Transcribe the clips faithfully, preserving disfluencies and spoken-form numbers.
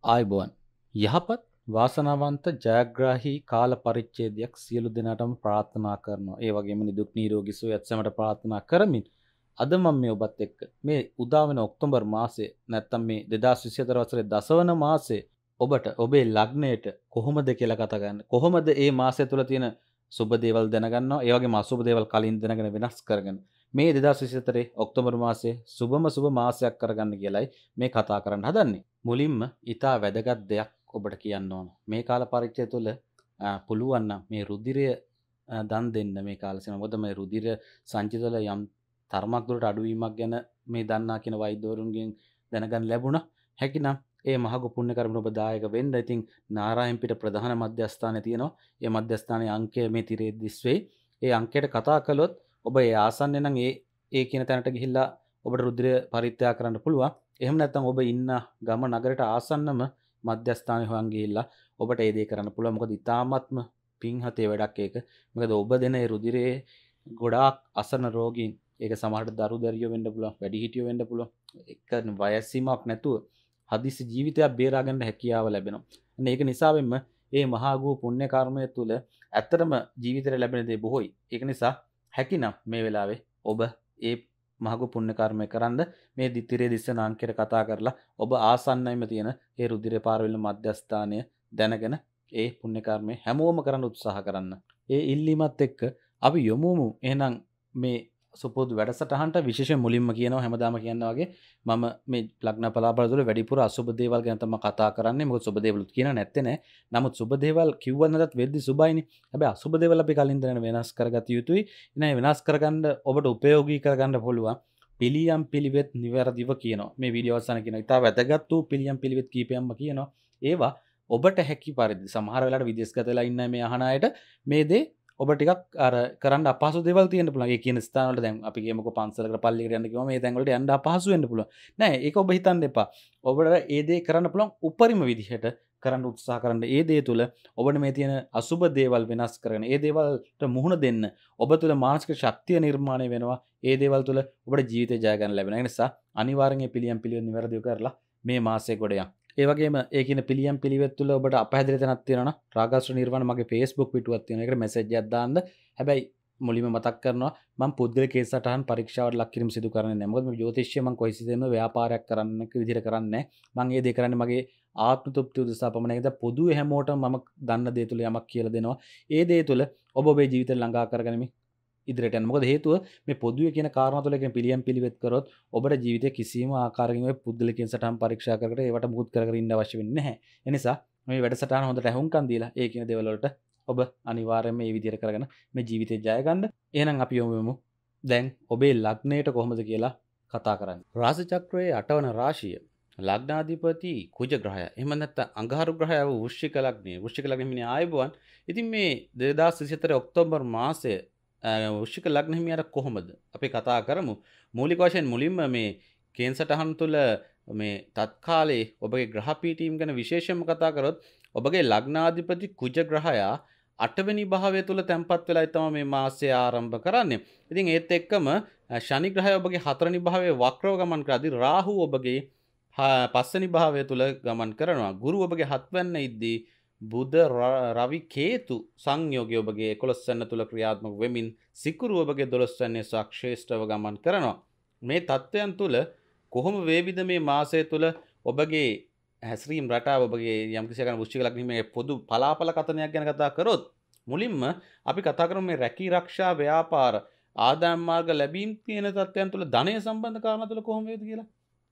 ආයුබෝවන් යහපත් වාසනාවන්ත ජයග්‍රාහී කාල පරිච්ඡේදයක් සියලු දෙනාටම ප්‍රාර්ථනා කරනවා. ඒ වගේම නිදුක් නිරෝගී සුවයත් සැමට ප්‍රාර්ථනා කරමින් අද මම මේ ඔබත් එක්ක මේ උදා වෙන ඔක්තෝබර් මාසයේ නැත්තම් මේ දෙදාස් විසිහතර වසරේ දසවන මාසයේ ඔබට ඔබේ ලග්නයට කොහොමද කියලා කතා කරන්නේ. කොහොමද මේ මාසය තුල තියෙන සුබ දේවල් දැනගන්නවා. ඒ වගේම අසුබ දේවල් කලින් දැනගෙන වෙනස් කරගෙන මේ දෙදාස් විසිහතරේ ඔක්තෝබර් මාසයේ සුබම සුබ මාසයක් කරගන්න කියලයි මේ කතා කරන්න හදන්නේ. මුලින්ම ඊටා වැදගත් දෙයක් ඔබට කියන්න ඕන. මේ කාල පරිච්ඡේදය තුළ පුළුවන් නම් මේ රුධිරය දන් දෙන්න මේ කාල සීමාව. මොකද මේ රුධිර සංචිතවල යම් තරමක් දුරට අඩුවීමක් ගැන මේ දන්නා කියන වෛද්‍යවරුන්ගෙන් දැනගන්න ලැබුණා. හැකිනම් ඒ මහඟු පුණ්‍ය කර්මන ඔබ දායක වෙන්න. ඉතින් නාරායන්පිට ප්‍රධාන මධ්‍යස්ථානයේ තියෙනවා. ඒ මධ්‍යස්ථානයේ අංකය මේ තිරේ දිස් වෙයි. ඒ අංකයට කතා කළොත් ඔබ ඒ ආසන්නය නම් ඒ ඒ කියන තැනට ගිහිල්ලා ඔබට රුධිරය පරිත්‍යාග කරන්න පුළුවන්. එහෙම නැත්නම් ඔබ ඉන්න ගම නගරයට ආසන්නම මධ්‍යස්ථානයේ හොයන් ගිහිල්ලා ඔබට ඒ දේ කරන්න පුළුවන්. මොකද ඊ타ත්ම පිංහතේ වැඩක් ඒක. මොකද ඔබ දෙන ඒ රුධිරයේ ගොඩාක් අසරණ රෝගීන්, ඒක සමහරට දරු දැරියෝ වෙන්න පුළුවන්, වැඩිහිටියෝ වෙන්න පුළුවන්. එක වයස් සීමාවක් නැතුව හදිසි ජීවිතයක් බේරා ගන්න හැකියාව ලැබෙනවා. අන්න ඒක නිසාවෙන්ම මේ මහා ගෝ පුණ්‍ය කර්මය තුළ ඇත්තටම ජීවිතේ ලැබෙන දේ බොහෝයි. ඒක නිසා හැකිනම් මේ වෙලාවේ ඔබ ඒ මහඟු පුණ්‍ය කර්මය කරන්න මේ දිතිරේ දිස්සන අංකයට කතා කරලා ඔබ ආසන්නයිම තියෙන ඒ රුධිර පාරවල මධ්‍යස්ථානය දැනගෙන ඒ පුණ්‍ය කර්මය හැමෝම කරන්න උත්සාහ කරන්න. ඒ ඉල්ලීමත් එක්ක අපි යොමුමු එහෙනම් මේ සුපුරුදු වැඩසටහනට. විශේෂයෙන් මුලින්ම කියනවා හැමදාම කියනවා වගේ මම මේ ලග්න පලාබල වල වැඩිපුර අසුබ දේවල් ගැන තමයි කතා කරන්නේ. මොකද සුබ දේවලුත් කියන නැත්තේ නෑ. නමුත් සුබ දේවල් කිව්වත් නැතත් වෙද්දි සුබයිනේ. හැබැයි අසුබ දේවල් අපි කලින් දැනගෙන වෙනස් කරගත යුතුයි. ඉතින් වෙනස් කරගන්න ඔබට උපයෝගී කරගන්න පුළුවන් පිළියම් පිළිවෙත් නිවැරදිව කියනවා. මේ වීඩියෝ අවසාන කියනවා. ඉතාල වැදගත් වූ පිළියම් පිළිවෙත් කීපයක්ම කියනවා. ඒවා ඔබට හැකි පරිදි සමහර වෙලාවට විදේශගත වෙලා ඉන්න මේ අහන අයට මේ දේ ඔබ ටිකක් අර කරන්න අපහසු දේවල් තියෙන්න පුළුවන්. ඒ කියන ස්ථාන වල දැන් අපි කියමුකෝ පන්සලකට පල්ලියකට යන්න කිව්වම මේ තැන් වලට යන්න අපහසු වෙන්න පුළුවන්. නෑ ඒක ඔබ හිතන්න එපා. ඔබට ඒ දේ කරන්න පුළුවන් උපරිම විදිහට කරන්න උත්සාහ කරන්න. ඒ දේ තුල ඔබට මේ තියෙන අසුබ දේවල් වෙනස් කරගෙන ඒ දේවල්ට මුහුණ දෙන්න ඔබ තුල මානසික ශක්තිය නිර්මාණය වෙනවා. ඒ දේවල් තුල ඔබට ජීවිතය ජය ගන්න ලැබෙනවා. ඒ නිසා අනිවාර්යෙන් මේ පිළියම් පිළිවෙත් නිවැරදිව කරලා මේ මාසයේ ගොඩ යන්න. ඒ වගේම ඒ කියන පිළියම් පිළිවෙත් තුළ ඔබට අපහැදිලි තැනක් තියෙනවා නම් රාගාශ්‍ර නිර්වාණ මගේ Facebook පිටුවක් තියෙනවා. ඒකට මැසේජ් එකක් දාන්න. හැබැයි මුලින්ම මතක් කරනවා මම පුද්ගලික කේස් සටහන් පරීක්ෂාවට ලක් කිරීම සිදු කරන්නේ නැහැ. මොකද මේ ජ්‍යොතිෂය මම කොයිසිතෙම ව්‍යාපාරයක් කරන්න විදිහට කරන්නේ නැහැ. මම මේ දේ කරන්නේ මගේ ආත්ම තෘප්තිය උදෙසා පමණයි. ඒක පොදුවේ හැමෝටම මම දන්න දේ තුළ යමක් කියලා දෙනවා. ඒ දේ තුළ ඔබ ඔබේ ජීවිතය ළඟා කරගනිමින් ඉදිරියට යන්න. මොකද හේතුව මේ පොදුවේ කියන කාරණා තුළ කියන පිළියම් පිළිවෙත් කරොත් ඔබට ජීවිතේ කිසිම ආකාරයකින් ඔය පුද්ගලිකයන් සටහන් පරීක්ෂා කර කර ඒවට මුකුත් කර කර ඉන්න අවශ්‍ය වෙන්නේ නැහැ. ඒ නිසා මේ වැඩසටහන හොඳට අහුම්කම් දීලා ඒ කියන දේවල් වලට ඔබ අනිවාර්යයෙන්ම මේ විදිහට කරගෙන මේ ජීවිතේ ජය ගන්න. එහෙනම් අපි යමුමු දැන් ඔබේ ලග්නයට කොහොමද කියලා කතා කරන්නේ. රාශි චක්‍රයේ අටවන රාශිය ලග්නාධිපති කුජ ග්‍රහය. එහෙම නැත්නම් අඟහරු ග්‍රහය වෘශ්චික ලග්නේ. වෘශ්චික ලග්නේ මිනිහ ආයුබෝවන්. ඉතින් මේ දෙදාස් විසිහතර ඔක්තෝබර් මාසයේ වෘශ්චික ලග්න හිමියාට කොහොමද අපි කතා කරමු. මූලික වශයෙන් මුලින්ම මේ කේන් සටහන් තුළ මේ තත්කාලේ ඔබගේ ග්‍රහ පීඨීම් ගැන විශේෂයෙන්ම කතා කරොත් ඔබගේ ලග්නාධිපති කුජ ග්‍රහයා අටවෙනි භාවය තුළ තැන්පත් වෙලා තමයි මේ මාසය ආරම්භ කරන්නේ. ඉතින් ඒත් එක්කම ශනි ග්‍රහය ඔබගේ හතරවෙනි භාවයේ වක්‍රව ගමන් කරද්දී රාහු ඔබගේ පස්වෙනි භාවය තුළ ගමන් කරනවා. ගුරු ඔබගේ හත්වැන්න ඉද්දී බුධ රවි කේතු සංයෝගය ඔබගේ එකොළොස් වෙනි තුල ක්‍රියාත්මක වෙමින් සිකුරු ඔබගේ දොළොස් වෙනි සක්ෂේෂ්ඨව ගමන් කරනවා. මේ தත්වයන් තුල කොහොම වේවිද මේ මාසය තුල ඔබගේ හැසිරීම් රටාව ඔබගේ යම් කිසි කරන වෘශ්චික ලග්නෙ මේ පොදු පලාපල කතනයක් ගැන කතා කරොත් මුලින්ම අපි කතා කරමු මේ රැකී ආරක්ෂා ව්‍යාපාර ආදායම් මාර්ග ලැබීම් කියන தත්වයන් තුල ධනය සම්බන්ධ කාරණා තුල කොහොම වේද කියලා.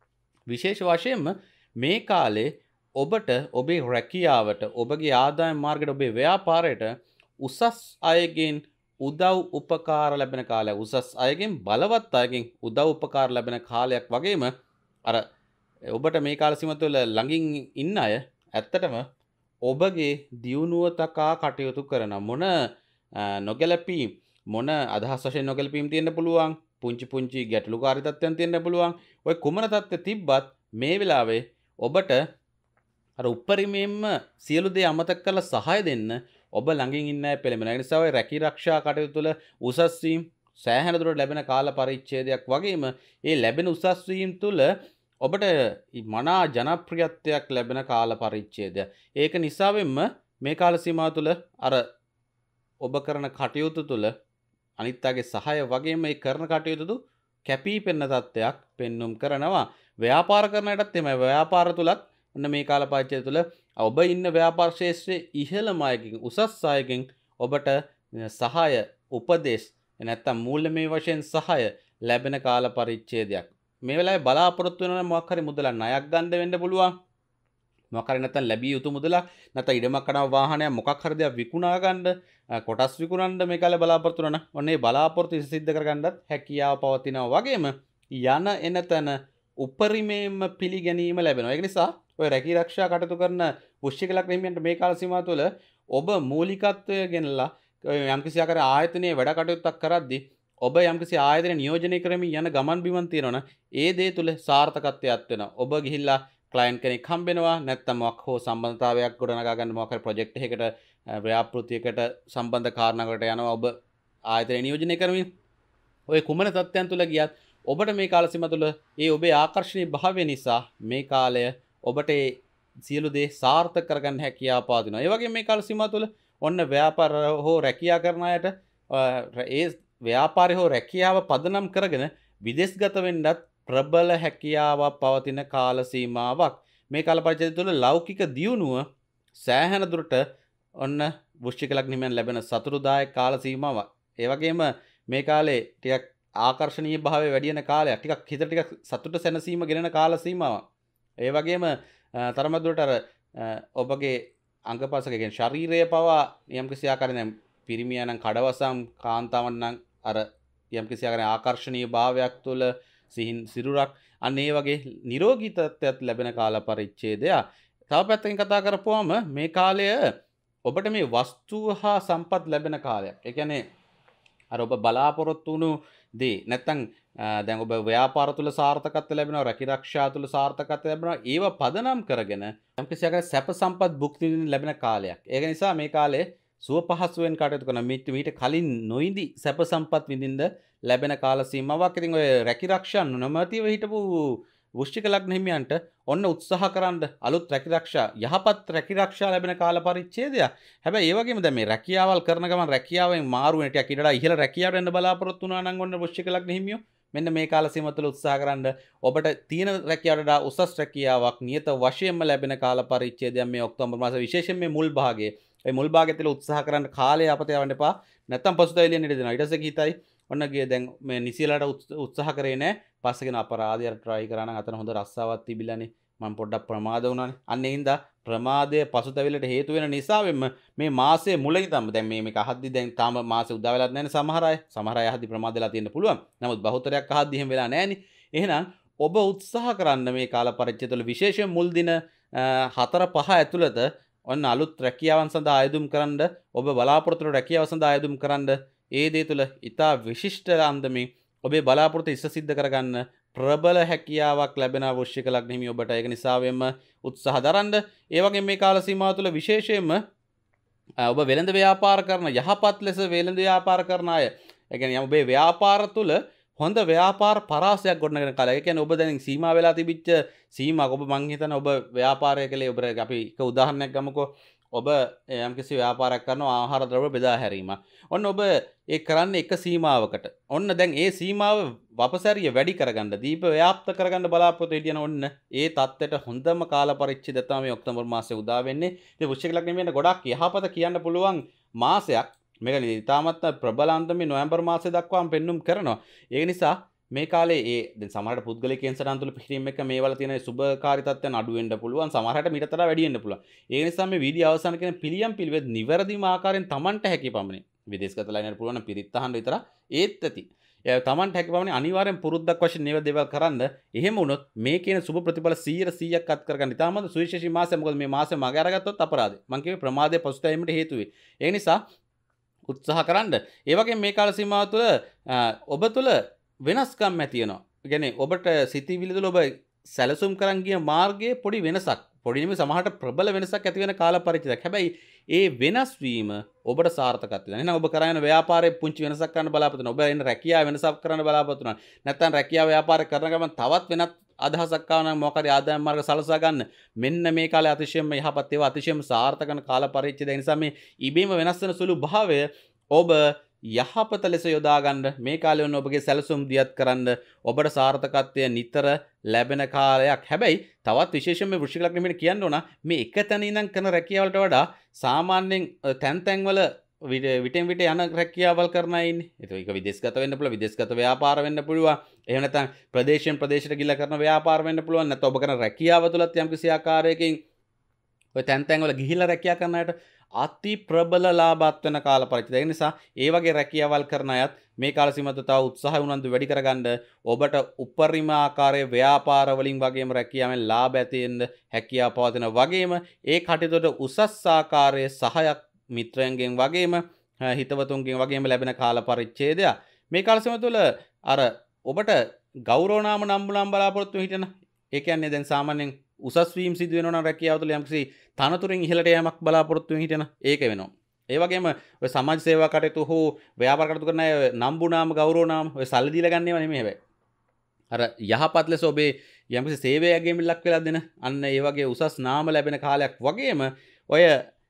විශේෂ වශයෙන්ම මේ කාලේ ඔබට ඔබේ රැකියාවට ඔබගේ ආදායම් මාර්ගයට ඔබේ ව්‍යාපාරයට උසස් අයගෙන් උදව් උපකාර ලැබෙන කාලයක්. උසස් අයගෙන් බලවත් අයගෙන් උදව් උපකාර ලැබෙන කාලයක් වගේම අර ඔබට මේ කාල සීමාව තුළ ළඟින් ඉන්න අය ඇත්තටම ඔබගේ දියුණුව තකා කටයුතු කරන මොන නොගැලපීම් මොන අදහස් වශයෙන් නොගැලපීම් තියෙන්න පුළුවන්. පුංචි පුංචි ගැටලුකාරී තත්ත්වයන් තියෙන්න පුළුවන්. ඔය කුමන තත්ත්වෙ තිබ්බත් මේ වෙලාවේ ඔබට අර උපරිමයෙන්ම සියලු දේ අමතක කරලා සහාය දෙන්න ඔබ ළඟින් ඉන්න අය පෙළඹෙනවා. ඒ නිසා ඔය රැකී ආරක්ෂා කටයුතු තුළ උසස් වීම සෑහෙන දුරට ලැබෙන කාල පරිච්ඡේදයක් වගේම ඒ ලැබෙන උසස් වීම තුළ ඔබට මනා ජනප්‍රියත්වයක් ලැබෙන කාල පරිච්ඡේදය. ඒක නිසාවෙන්ම මේ කාල සීමාව තුළ අර ඔබ කරන කටයුතු තුළ අනිත් අයගේ සහාය වගේම මේ කරන කටයුතු කැපී පෙනෙන තත්ත්වයක් පෙන්눔 කරනවා. ව්‍යාපාර කරනකොටත් එමය ව්‍යාපාර තුලත් ඔන්න මේ කාල පරිච්ඡේදය තුළ ඔබ ඉන්න ව්‍යාපාර ක්ෂේත්‍රයේ ඉහළම අයකින් උසස් අයකින් ඔබට සහාය උපදෙස් නැත්තම් මූල්‍යමය වශයෙන් සහාය ලැබෙන කාල පරිච්ඡේදයක්. මේ වෙලාවේ බලාපොරොත්තු වෙනවා නම් මොකක් හරි මුදලක් ණයක් ගන්න වෙන්න පුළුවන්. මොකක් හරි නැත්තම් ලැබිය යුතු මුදලක් නැත්තම් ඉඩමක් කඩව වාහනයක් මොකක් හරි දෙයක් විකුණා ගන්න කොටස් විකුණන්න මේ කාලේ බලාපොරොත්තු වෙනවා. ඔන්න ඒ බලාපොරොත්තු සිද්ධ කරගන්නත් හැකියාව පවතිනවා වගේම යන එන තැන උපරිමයෙන්ම පිළිගැනීම ලැබෙනවා. ඒක නිසා ඔය රැකී ආරක්ෂා කටයුතු කරන වෘශ්චික ලග්න හිමියන්ට මේ කාල සීමාව තුළ ඔබ මූලිකත්වය ගෙනලා යම්කිසි ආකාර ආයතනයේ වැඩ කටයුත්තක් කරද්දී ඔබ යම්කිසි ආයතන නියෝජනය කරමින් යන ගමන් බිමන් තියෙනවනේ ඒ දේ තුළ සාර්ථකත්වයක් වෙනවා. ඔබ ගිහිල්ලා ක්ලයන්ට් කෙනෙක් හම්බෙනවා නැත්නම් මොකක් හෝ සම්බන්ධතාවයක් ගොඩනගා ගන්න මොකක් හරි ප්‍රොජෙක්ට් එකකට ව්‍යාපෘතියකට සම්බන්ධ කාරණාවකට යනවා ඔබ ආයතන නියෝජනය කරමින් ඔය කුමන තත්ත්වයන් තුළ ගියත් ඔබට මේ කාල සීමාව තුළ ඒ ඔබේ ආකර්ෂණීය භාවය නිසා මේ කාලය ඔබට ඒ සියලු දේ සාර්ථක කරගන්න හැකියාව පවතිනවා. ඒ වගේම මේ කාල සීමාව තුළ ඔන්න ව්‍යාපාර හෝ රැකියාව කරන අයට ඒ ව්‍යාපාරය හෝ රැකියාව පදනම් කරගෙන විදේශගත වෙන්නත් ප්‍රබල හැකියාවක් පවතින කාල සීමාවක්. මේ කාල පරිච්ඡේදය තුළ ලෞකික දියුණුව සෑහෙන දුරට ඔන්න වෘශ්චික ලග්න හිමියන් ලැබෙන සතුටුදායක කාල සීමාවක්. ඒ වගේම මේ කාලේ ටිකක් ආකර්ෂණීය භාවය වැඩි වෙන කාලයක්. ටිකක් හිතට ටිකක් සතුට සැනසීම ගෙනෙන කාල සීමාවක්. ඒ වගේම තරම දුරට අර ඔබගේ අංගපසක කියන්නේ ශරීරය පවා යම්කිසි ආකාරයෙන් පිරිමියා නම් කඩවසම් කාන්තාවන් නම් අර යම්කිසි ආකාරයෙන් ආකර්ෂණීය භාවයක් තුළ සිහින් සිරුරක් අන්න ඒ වගේ නිරෝගී තත්ත්වයක් ලැබෙන කාල පරිච්ඡේදය. තව පැත්තකින් කතා කරපුවාම මේ කාලය ඔබට මේ වස්තු හා සම්පත් ලැබෙන කාලයක්. ඒ කියන්නේ අර ඔබ බලාපොරොත්තු වුණු දේ නැත්තම් දැන් ඔබ ව්‍යාපාර තුල සාර්ථකත්වය ලැබෙනවා, රැකිරක්ෂා තුල සාර්ථකත්වය ලැබෙනවා. ඒව පදනම් කරගෙන යම්කිසි ආකාරයක සැප සම්පත් භුක්ති විඳින්න ලැබෙන කාලයක්. ඒක නිසා මේ කාලේ සුව පහසුවෙන් කටයුතු කරන මීට මීට කලින් නොඉඳි සැප සම්පත් විඳින්න ලැබෙන කාල සීමාවක්. ඉතින් ඔය රැකිරක්ෂා නොමැතිව හිටපු වෘශ්චික ලග්න හිමියන්ට ඔන්න උත්සාහ කරන්න අලුත් රැකිරක්ෂා යහපත් රැකිරක්ෂා ලැබෙන කාල පරිච්ඡේදයක්. හැබැයි ඒ වගේම දැන් මේ රැකියාවල් කරන ගමන් රැකියාවෙන් මාරු වෙන ටිකක් ඊටලා ඉහළ රැකියාවට යන්න බලාපොරොත්තු වුණා නම් ඔන්න වෘශ්චික ලග්න හිමියෝ මෙන්න මේ කාල සීමාව තුළ උත්සාහ කරන්න ඔබට තියෙන රැකියාවට වඩා උසස් රැකියාවක් නියත වශයෙන්ම ලැබෙන කාල පරිච්ඡේදයක් මේ ඔක්තෝබර් මාසයේ විශේෂයෙන් මේ මුල් භාගයේ ඒ මුල් භාගය තුළ උත්සාහ කරන්න කාලය අපත යවන්න එපා. නැත්තම් පසුතැවිලියෙන් ඉඳ දෙනවා. ඊට පස්සේ හිතයි ඔන්න ගිය දැන් මේ නිසිලට උත්සාහ කරේ නැහැ. පස්සේගෙන අපරාධය try කරා නම් අතන හොඳ රස්සාවක් තිබිලානේ. මම පොඩ්ඩක් ප්‍රමාද වුණානේ. අන්න ඒ හින්දා ප්‍රමාදය පසුතැවිල්ලට හේතු වෙන නිසාවෙන්ම මේ මාසයේ මුල ඉඳන්ම දැන් මේ මේක අහද්දි දැන් තාම මාසෙ උදා වෙලත් නැහැනේ සමහර අය. සමහර අය අහද්දි ප්‍රමාද වෙලා තියෙන්න පුළුවන්. නමුත් බහුතරයක් අහද්දි එහෙම වෙලා නැහැනේ. එහෙනම් ඔබ උත්සාහ කරන්න මේ කාල පරිච්ඡේදය තුළ විශේෂයෙන් මුල් දින හතර පහ ඇතුළත ඔන්න අලුත් රැකියාවන් සඳහා ආයුධම් කරන්න ඔබ බලාපොරොත්තු වන රැකියාව සඳහා ආයුධම් කරන්න ඒ දේ තුළ ඉතා විශිෂ්ට අන්දමින් ඔබේ බලාපොරොත්තු ඉෂ්ට සිද්ධ කරගන්න ප්‍රබල හැකියාවක් ලැබෙන වෘශ්චික ලග්න හිමියෝ ඔබට ඒක නිසාවෙන්ම උත්සාහ දරන්න. ඒ වගේම මේ කාල සීමාව තුළ විශේෂයෙන්ම ඔබ වෙළඳ ව්‍යාපාර කරන යහපත් ලෙස වෙළඳ ව්‍යාපාර කරන අය ඒ කියන්නේ ඔබේ ව්‍යාපාර තුළ හොඳ ව්‍යාපාර පරාසයක් ගොඩනගෙන කාලය. ඒ කියන්නේ ඔබ දැන් සීමා වෙලා තිබිච්ච සීමාවක් ඔබ මං හිතන ඔබ ව්‍යාපාරය කළේ ඔබ අපි එක උදාහරණයක් ගමුකෝ. ඔබ යම්කිසි ව්‍යාපාරයක් කරනවා ආහාර ද්‍රව්‍ය බෙදා හැරීම. ඔන්න ඔබ ඒ කරන්නේ එක සීමාවකට. ඔන්න දැන් ඒ සීමාව වපසරිය වැඩි කරගන්න, දීප ව්‍යාප්ත කරගන්න බලාපොරොත්තු හිටියන ඔන්න ඒ தත්ත්වයට හොඳම කාල පරිච්ඡේදය තමයි මේ ඔක්තෝබර් මාසයේ උදා වෙන්නේ. ඉතින් වෘශ්චික ලග්න හිමියන්ට ගොඩක් යහපත කියන්න පුළුවන් මාසයක්. මේක ඉතාමත් ප්‍රබලාන්තමේ නොවැම්බර් මාසය දක්වාම පෙන්눔 කරනවා. ඒ නිසා මේ කාලේ ඒ දැන් සමහරට පුද්ගලිකයන් සටහන් තුළ පිළිම එක මේවල තියෙන සුබකාරී තත්ත්වයන් අඩු වෙන්න පුළුවන්. සමහරට මීට වඩා වැඩි වෙන්න පුළුවන්. ඒ නිසා මේ වීඩියෝ අවසන් කියන පිළියම් පිළිවෙත් නිවැරදිම ආකාරයෙන් Tamanට හැකි පමණින් විදේශගත ලයිනට පුළුවන් නම් පිරිත් අහන්න විතර ඒත් ඇති. ඒ Tamanට හැකි පමණින් අනිවාර්යෙන් පුරුද්දක් වශයෙන් මේව දේවල් කරන්න. එහෙම වුණොත් මේ කියන සුබ ප්‍රතිඵල සීයට සීයක් අත් කරගන්න. ඉතාමත් සුවිශේෂී මාසයක්. මොකද මේ මාසෙ මග අරගත්තොත් අපරාධයි. මං කියවේ ප්‍රමාදයේ පසුතැවීමට හේතු වෙයි. ඒ නිසා උත්සාහ කරන්න. ඒ වගේම මේ කාල සීමාව තුළ ඔබ තුළ වෙනස්කම් ඇති වෙනවා. ඒ කියන්නේ ඔබට සිතිවිලි තුළ ඔබ සැලසුම් කරන් ගිය මාර්ගයේ පොඩි වෙනසක්, පොඩි නෙමෙයි සමහරට ප්‍රබල වෙනසක් ඇති වෙන කාල පරිච්ඡේදයක්. හැබැයි ඒ වෙනස් වීම ඔබට සාර්ථකත්වයක් වෙනවා. එහෙනම් ඔබ කරගෙන ව්‍යාපාරයේ පුංචි වෙනසක් කරන්න බලාපොරොත්තු වෙනවා. ඔබ එන රැකියාව වෙනසක් කරන්න බලාපොරොත්තු වෙනවා. නැත්නම් රැකියාව ව්‍යාපාර කරන ගමන් තවත් වෙනත් අදහසක් ආව නම් මොකක් හරි ආදායම් මාර්ග සලසා ගන්න මෙන්න මේ කාලේ අතිශයම යහපත් ඒවා අතිශයම සාර්ථක කරන කාල පරිච්ඡේදය නිසා මේ ඉබේම වෙනස් වෙන සුළු භාවය ඔබ යහපත ලෙස යොදා ගන්න මේ කාලේ වුණ ඔබගේ සැලසුම් දියත් කරන්න ඔබට සාර්ථකත්වය නිතර ලැබෙන කාලයක්. හැබැයි තවත් විශේෂයෙන්ම මේ වෘශ්චික ලග්නෙ මෙන්න කියන්න ඕන මේ එක තැන ඉඳන් කරන රැකියාවලට වඩා සාමාන්‍යයෙන් තැන් තැන් වල විටෙන් විට යන රැකියාවල් කරන අය ඉන්නේ. ඒක විදේශගත වෙන්න පුළුවන්, විදේශගත ව්‍යාපාර වෙන්න පුළුවන්. එහෙම නැත්නම් ප්‍රදේශයෙන් ප්‍රදේශයට ගිහිල්ලා කරන ව්‍යාපාර වෙන්න පුළුවන්. නැත්නම් ඔබ කරන රැකියාව තුලත් යම්කිසි ආකාරයකින් ඔය තැන් තැන් වල ගිහිල්ලා රැකියා කරන අයට අති ප්‍රබල ලාභات වෙන කාල පරිච්ඡේදය. ඒ නිසා ඒ වගේ රැකියාවල් කරන අයත් මේ කාල සීමාවට තව උත්සාහය උනන්දු වැඩි කරගන්න ඔබට උපරිම ආකාරයේ ව්‍යාපාර වලින් වගේම රැකියාවෙන් ලාභ ඇති වෙන්න හැකියාව පවතින වගේම ඒ කටයුතුට උසස් ආකාරයේ සහයක් මිත්‍රයන්ගෙන් වගේම හිතවතුන්ගෙන් වගේම ලැබෙන කාල පරිච්ඡේදය. මේ කාල සීමාව තුළ අර ඔබට ගෞරව නාම නම්බුනම් බලාපොරොත්තු හිටින ඒ කියන්නේ දැන් සාමාන්‍යයෙන් උසස් වීම සිදු වෙනවා නම් රැකියාව තුළ යම්කිසි තනතුරෙන් ඉහළට යෑමක් බලාපොරොත්තු වෙන හිටින ඒක වෙනවා. ඒ වගේම ඔය සමාජ සේවා කටයුතු හෝ ව්‍යාපාර කටයුතු කරන අය නම්බු නාම ගෞරව නාම ඔය සල්ලි දීලා ගන්න ඒවා නෙමෙයි හැබැයි. අර යහපත් ලෙස ඔබේ යම්කිසි සේවයකින් ලක් වෙලා දෙන අන්න ඒ වගේ උසස් නාම ලැබෙන කාලයක් වගේම ඔය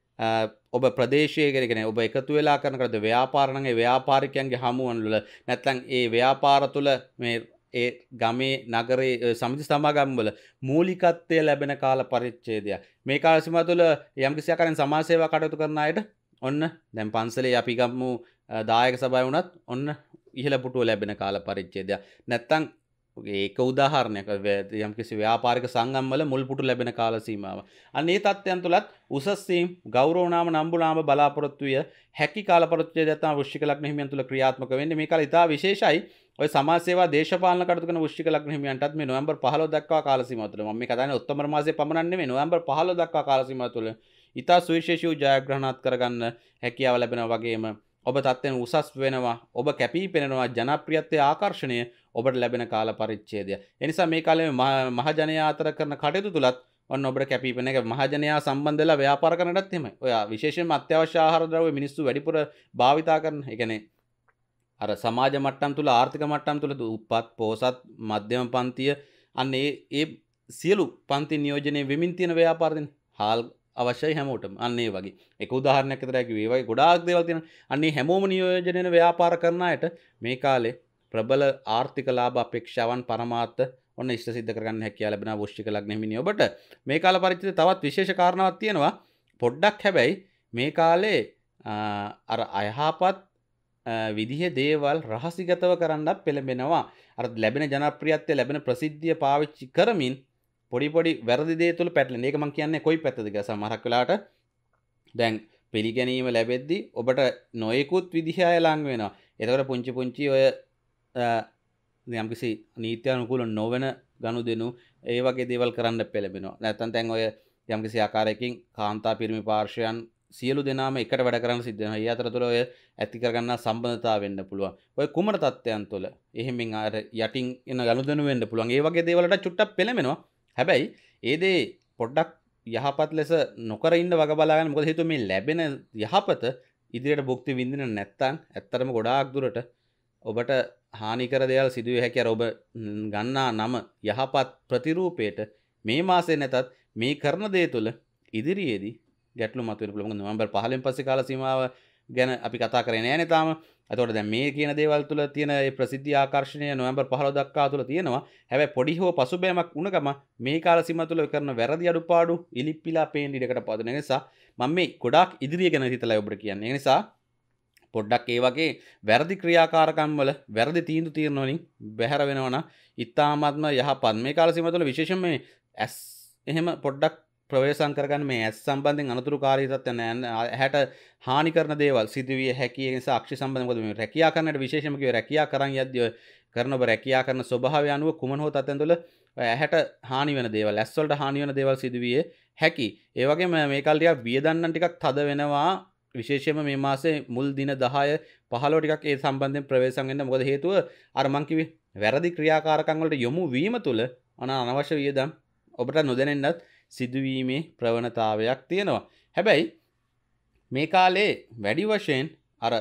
ඔබ ප්‍රදේශයේ කියන්නේ ඔබ එකතු වෙලා කරන කරද ව්‍යාපාර නම් ඒ ව්‍යාපාරිකයන්ගේ හමුවන් වල නැත්නම් ඒ ව්‍යාපාර තුළ මේ ඒ ගමේ නගරේ සමිති සමාගම් වල මූලිකත්වය ලැබෙන කාල පරිච්ඡේදය. මේ කාල සීමාව තුළ යම්කිසි ආකාරයෙන් සමාජ සේවා කටයුතු කරන අයට ඔන්න දැන් පන්සලේ අපි ගමු දායක සභාව වුණත් ඔන්න ඉහළ පුටුව ලැබෙන කාල පරිච්ඡේදය. නැත්නම් ඒක උදාහරණයක් යම්කිසි ව්‍යාපාරික සංගම් වල මුල් පුටු ලැබෙන කාල සීමාව. අන්න ඒ තත්ත්වයන් තුලත් උසස් වීම ගෞරව නාම නම්බු නාම බලාපොරොත්තු විය හැකි කාල පරිච්ඡේදය තමයි වෘශ්චික ලග්න හිමියන් තුල ක්‍රියාත්මක වෙන්නේ. මේ කාලය ඉතා විශේෂයි. ඔය සමාජ සේවා දේශපාලන කටයුතු කරන වෘශ්චික ලග්න හිමියන්ටත් මේ නොවැම්බර් පහළොව දක්වා කාල සීමාව තුළ මම මේ කතාන්නේ ඔක්තෝබර් මාසයේ පමණක් නෙමෙයි නොවැම්බර් පහළොව දක්වා කාල සීමාව තුළ ඉතා සුවිශේෂී ජයග්‍රහණات කරගන්න හැකියාව ලැබෙනවා වගේම ඔබ තත්ත්වෙන් උසස් වෙනවා ඔබ කැපී පෙනෙනවා ජනප්‍රියත්වයේ ආකර්ෂණය ඔබට ලැබෙන කාල පරිච්ඡේදය. ඒ නිසා මේ කාලේ මහජනයා අතර කරන කටයුතු තුලත් ඔන්න ඔබට කැපී පෙනෙන එක මහජනයා සම්බන්ධ වෙලා ව්‍යාපාර කරනටත් එහෙමයි. ඔය විශේෂයෙන්ම අත්‍යවශ්‍ය ආහාර ද්‍රව්‍ය මිනිස්සු වැඩිපුර භාවිතා කරන. ඒ කියන්නේ අර සමාජ මට්ටම් තුල ආර්ථික මට්ටම් තුල උපත් පොහොසත් මධ්‍යම පන්තිය අන්න ඒ ඒ සියලු පන්ති නියෝජනයේ වෙමින් තියෙන ව්‍යාපාර දෙන හාල් අවශ්‍යයි හැමෝටම. අන්න ඒ වගේ. ඒක උදාහරණයක් විතරයි කිව්වේ. ඒ වගේ ගොඩාක් දේවල් තියෙනවා. අන්න ඒ හැමෝම නියෝජනය වෙන ව්‍යාපාර කරන අයට මේ කාලේ ප්‍රබල ආර්ථික ලාභ අපේක්ෂාවන් පරමාර්ථ ඔන්න ඉෂ්ට සිද්ධ කරගන්න හැකියාව ලැබෙනවා වෘශ්චික ලග්න හිමිනිය ඔබට. මේ කාල පරිච්ඡේදයේ තවත් විශේෂ කාරණාවක් තියෙනවා. පොඩ්ඩක් හැබැයි මේ කාලේ අර අයහපත් විදිහේ දේවල් රහසිගතව කරන්නත් පෙළඹෙනවා. අර ලැබෙන ජනප්‍රියත්වය ලැබෙන ප්‍රසිද්ධිය පාවිච්චි කරමින් පොඩි පොඩි වැරදි දේ තුල පැටලෙන. ඒක මම කියන්නේ කොයි පැත්තද කියලා සමහරක් වෙලාවට දැන් පිළිගැනීම ලැබෙද්දී ඔබට නොයෙකුත් විදිහ අය ලං වෙනවා. එතකොට පුංචි පුංචි ඔය යම්කිසි නීත්‍යානුකූල නොවන ගනුදෙනු ඒ වගේ දේවල් කරන්න පෙළඹෙනවා. නැත්නම් දැන් ඔය යම්කිසි ආකාරයකින් කාන්තා පිරිමි පාර්ශවයන් සියලු දෙනාම එකට වැඩ කරන්න සිද්ධ වෙනවා. ඒ අතරතුර ඔය ඇති කරගන්නා සම්බන්ධතාව වෙන්න පුළුවන්. ඔය කුමන තත්ත්වයන් තුළ එහෙමින් අර යටින් එන ගනුදෙනු වෙන්න පුළුවන්. ඒ වගේ දේවල්ට චුට්ටක් පෙළඹෙනවා. හැබැයි ඒ දේ පොඩ්ඩක් යහපත් ලෙස නොකර ඉන්න වග බලා ගන්න. මොකද හේතුව මේ ලැබෙන යහපත ඉදිරියට භුක්ති විඳින්න නැත්නම් ඇත්තටම ගොඩාක් දුරට ඔබට හානිකර දේවල් සිදුවේ හැකි. අර ඔබ ගන්නා නම යහපත් ප්‍රතිරූපයට මේ මාසේ නැතත් මේ කරන දේ තුළ ඉදිරියේදී ගැටලු මතුවෙන්න පුළුවන්. නොවැම්බර් පහළවෙනි පස්සේ කාල සීමාව ගැන අපි කතා කරේ නෑනේ තාම. එතකොට දැන් මේ කියන දේවල් තුළ තියෙන මේ ප්‍රසිද්ධි ආකර්ෂණය නොවැම්බර් පහළොව දක්වා තුළ තියෙනවා. හැබැයි පොඩි හෝ පසුබෑමක් වුණ ගම මේ කාල සීමාව තුළ කරන වැරදි අඩුපාඩු ඉලිප්පිලා පේන ඉඩකට පදන නිසා මම මේ ගොඩාක් ඉදිරිය ගැන හිතලා ඔබට කියන්නේ. ඒ නිසා පොඩ්ඩක් ඒ වගේ වැරදි ක්‍රියාකාරකම් වල වැරදි තීන්දුව తీරන වලින් බැහැර වෙනවා නම් ඉතාමත්ම යහපත්. මේ කාල සීමාව තුළ විශේෂයෙන්ම මේ ඇස් එහෙම පොඩ්ඩක් ප්‍රවේශම් කරගන්න මේ ඇස් සම්බන්ධයෙන් අනතුරුකාරී තත්ත්වයන් ඇහැට හානි කරන දේවල් සිදුවිය හැකි. ඒ නිසා අක්ෂි සම්බන්ධ මොකද මේ රැකියා කරන්නට විශේෂයෙන්ම කිව්වේ රැකියා කරන් යද්දී කරන ඔබ රැකියා කරන ස්වභාවය අනුව කුමන හෝ තත්ත්වයන් තුළ ඇහැට හානි වෙන දේවල් ඇස් වලට හානි වෙන දේවල් සිදුවිය හැකි. ඒ වගේම මේ කාල ටිකක් වියදම්නම් ටිකක් තද වෙනවා. විශේෂයෙන්ම මේ මාසේ මුල් දින දහය පහළොව ටිකක් ඒ සම්බන්ධයෙන් ප්‍රවේශම් වෙන්න. මොකද හේතුව අර මං කිව්වේ වැරදි ක්‍රියාකාරකම් වලට යොමු වීම තුළ අනවශ්‍ය වියදම් ඔබට නොදැනෙන්නත් සිදුවීමේ ප්‍රවණතාවයක් තියෙනවා. හැබැයි මේ කාලේ වැඩි වශයෙන් අර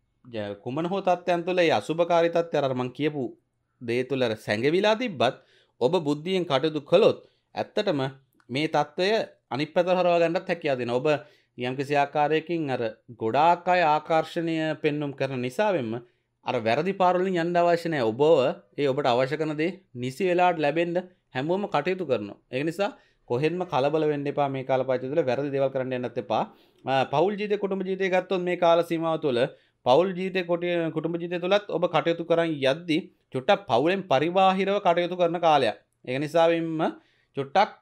කුමන හෝ තත්ත්වයන් තුළ ඒ අසුභකාරී තත්ත්වය අර මං කියපු දේ තුළ සැඟවිලා තිබ්බත් ඔබ බුද්ධියෙන් කටයුතු කළොත් ඇත්තටම මේ தত্ত্বය අනිත් පැත්තට හරවා ගන්නත් හැකියාව දෙනවා. ඔබ යම්කිසි ආකාරයකින් අර ගොඩාක් අය ආකර්ෂණය පෙන්눔 කරන නිසාවෙන්ම අර වැරදි පාර වලින් යන්න අවශ්‍ය නැහැ. ඔබව ඒ ඔබට අවශ්‍ය කරන දේ නිසි වෙලාවට ලැබෙන්න හැමෝම කටයුතු කරනවා. ඒ නිසා කොහෙන්ම කලබල වෙන්න එපා මේ කාල පරිච්ඡේදය තුළ වැරදි දේවල් කරන්න යන්නත් එපා. පෞල් ජීවිතේ කුටුම්බ ජීවිතේ ගත්තොත් මේ කාල සීමාව තුළ පෞල් ජීවිතේ කුටුම්බ ජීවිතය තුලත් ඔබ කටයුතු කරන් යද්දී චුට්ටක් පෞලෙන් පරිබාහිරව කටයුතු කරන කාලයක්. ඒක නිසාවෙන්ම චුට්ටක්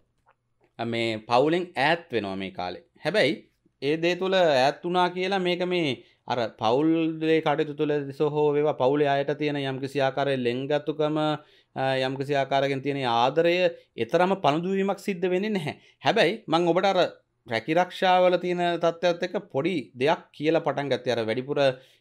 මේ පෞලෙන් ඈත් වෙනවා මේ කාලේ. හැබැයි ඒ දේ තුල ඈත් වුණා කියලා මේක මේ අර පෞල්ලේ කටයුතු තුල සෝහෝ වේවා පෞලේ අයට තියෙන යම්කිසි ආකාරයේ ලෙන්ගතුකම යම්කිසි ආකාරයකින් තියෙන ආදරය ඊතරම් පණුදුවීමක් සිද්ධ වෙන්නේ නැහැ. හැබැයි මම ඔබට අර රැකිරක්ෂාවල තියෙන තත්ත්වයත් එක්ක පොඩි දෙයක් කියලා පටන් ගත්තේ. අර වැඩිපුර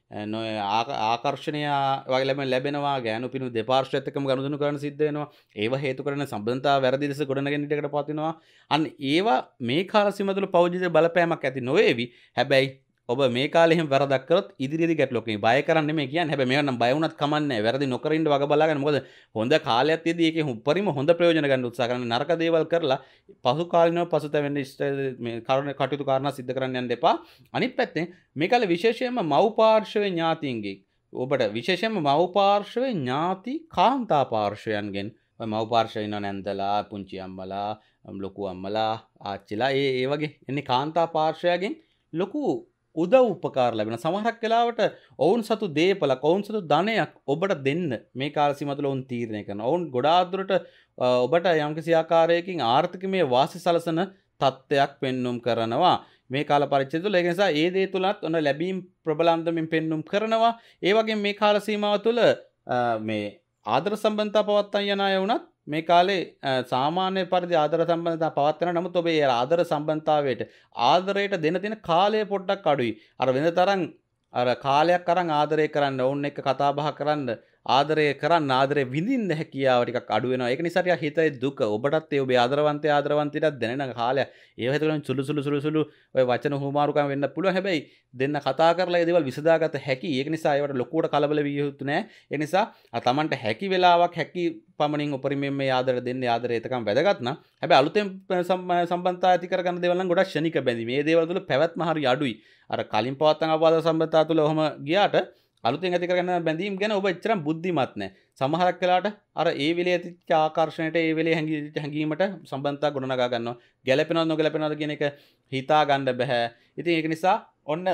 ආකර්ෂණය වගේ ලැබෙනවා ගෑනු පිනු දෙපාර්ශ්වයත් එක්කම ගනුදෙනු කරන්න සිද්ධ වෙනවා. ඒව හේතු කරගෙන සම්බන්ධතාව වැරදි ලෙස ගොඩනගෙන ඉඩකට පත් වෙනවා. අන්න ඒවා මේ කාල සීමාව තුළ පෞද්ගලික බලපෑමක් ඇති නොවේවි. හැබැයි ඔබ මේ කාලේ එහෙම වැරදක් කරොත් ඉදිරියේදී ගැටලුවක් නේ. බය කරන්න නෙමෙයි කියන්නේ. හැබැයි මේවා නම් බය වුණත් කමන්නේ නැහැ. වැරදි නොකර ඉන්න වග බලා ගන්න. මොකද හොඳ කාලයක් තියදී ඒකේ උපරිම හොඳ ප්‍රයෝජන ගන්න උත්සාහ කරන්න. නරක දේවල් කරලා පසු කාලිනව පසුතැවෙන්න මේ කාරණේ කටයුතු කාරණා සිද්ධ කරන්න යන්න එපා. අනිත් පැත්තෙන් මේ කාලේ විශේෂයෙන්ම මව් පාර්ශවයේ ඥාතීන්ගේ ඔබට විශේෂයෙන්ම මව් පාර්ශවයේ ඥාති කාන්තා පාර්ශවයන්ගෙන් මව් පාර්ශවයේ ඉන්න නැන්දලා පුංචි අම්මලා ලොකු අම්මලා ආච්චිලා ඒ ඒ වගේ එන්නේ කාන්තා පාර්ශවයෙන් ලොකු උදව් උපකාර ලැබෙන. සමහරක් වෙලාවට ඔවුන් සතු දේපලක් ඔවුන් සතු ධනයක් ඔබට දෙන්න මේ කාල සීමාව තුළ ඔවුන් තීරණය කරනවා. ඔවුන් ගොඩාක් දුරට ඔබට යම්කිසි ආකාරයකින් ආර්ථිකමය වාසි සලසන තත්ත්වයක් පෙන්눔 කරනවා මේ කාල පරිච්ඡේදය තුළ. ඒ නිසා ඒ දේ තුලත් ඔන්න ලැබීම් ප්‍රබලන්දමින් පෙන්눔 කරනවා. ඒ වගේම මේ කාල සීමාව තුළ මේ ආදර සම්බන්ධතා පවත්වා යන අය වුණත් මේ කාලේ සාමාන්‍ය පරිදි ආදර සම්බන්ධතා පවත්වන. නමුත් ඔබේ ආදර සම්බන්ධතාවයට ආදරයට දෙන තියෙන කාලය පොඩ්ඩක් අඩුයි. අර වෙන තරම් අර කාලයක් අරන් ආදරය කරන්න ඕන්න එක්ක කතා බහ කරන්න ආදරය කරන්න ආදරය විඳින්න හැකියාව ටිකක් අඩු වෙනවා. ඒක නිසා ටිකක් හිතේ දුක ඔබටත් ඒ ඔබේ ආදරවන්තය ආදරවන්තියටත් දැනෙන කාලයක්. ඒව හිතලා සුළු සුළු සුළු සුළු ඔය වචන හුමාරුකම් වෙන්න පුළුවන්. හැබැයි දෙන්න කතා කරලා ඒ දේවල් විසඳාගත හැකි. ඒක නිසා ඒවට ලොකුවට කලබල විය යුතු නෑ. ඒ නිසා තමන්ට හැකි වෙලාවක් හැකි පමණින් උපරිමයෙන් මේ ආදර දෙන්නේ ආදරය එතකම් වැදගත් නම්. හැබැයි අලුතෙන් සම්බන්ධතා ඇති කරගන්න දේවල් නම් ගොඩක් ෂණික බැඳි. මේ දේවල් තුළ පැවැත්ම හරි අඩුයි. අර කලින් පවත්තන ආවාද සම්බන්ධතා තුළ ඔහම ගියාට අලුතෙන් ඇති කරගන්න බැඳීම් ගැන ඔබ එච්චරම් බුද්ධිමත් නැහැ. සමහරක් වෙලාවට අර ඒ වෙලේ ඇතිච්ච ආකර්ෂණයට ඒ වෙලේ හැංගීමට සම්බන්ධතා ගොඩනගා ගන්නවා. ගැළපෙනවද නොගැළපෙනවද කියන එක හිතා ගන්න බෑ. ඉතින් ඒක නිසා ඔන්න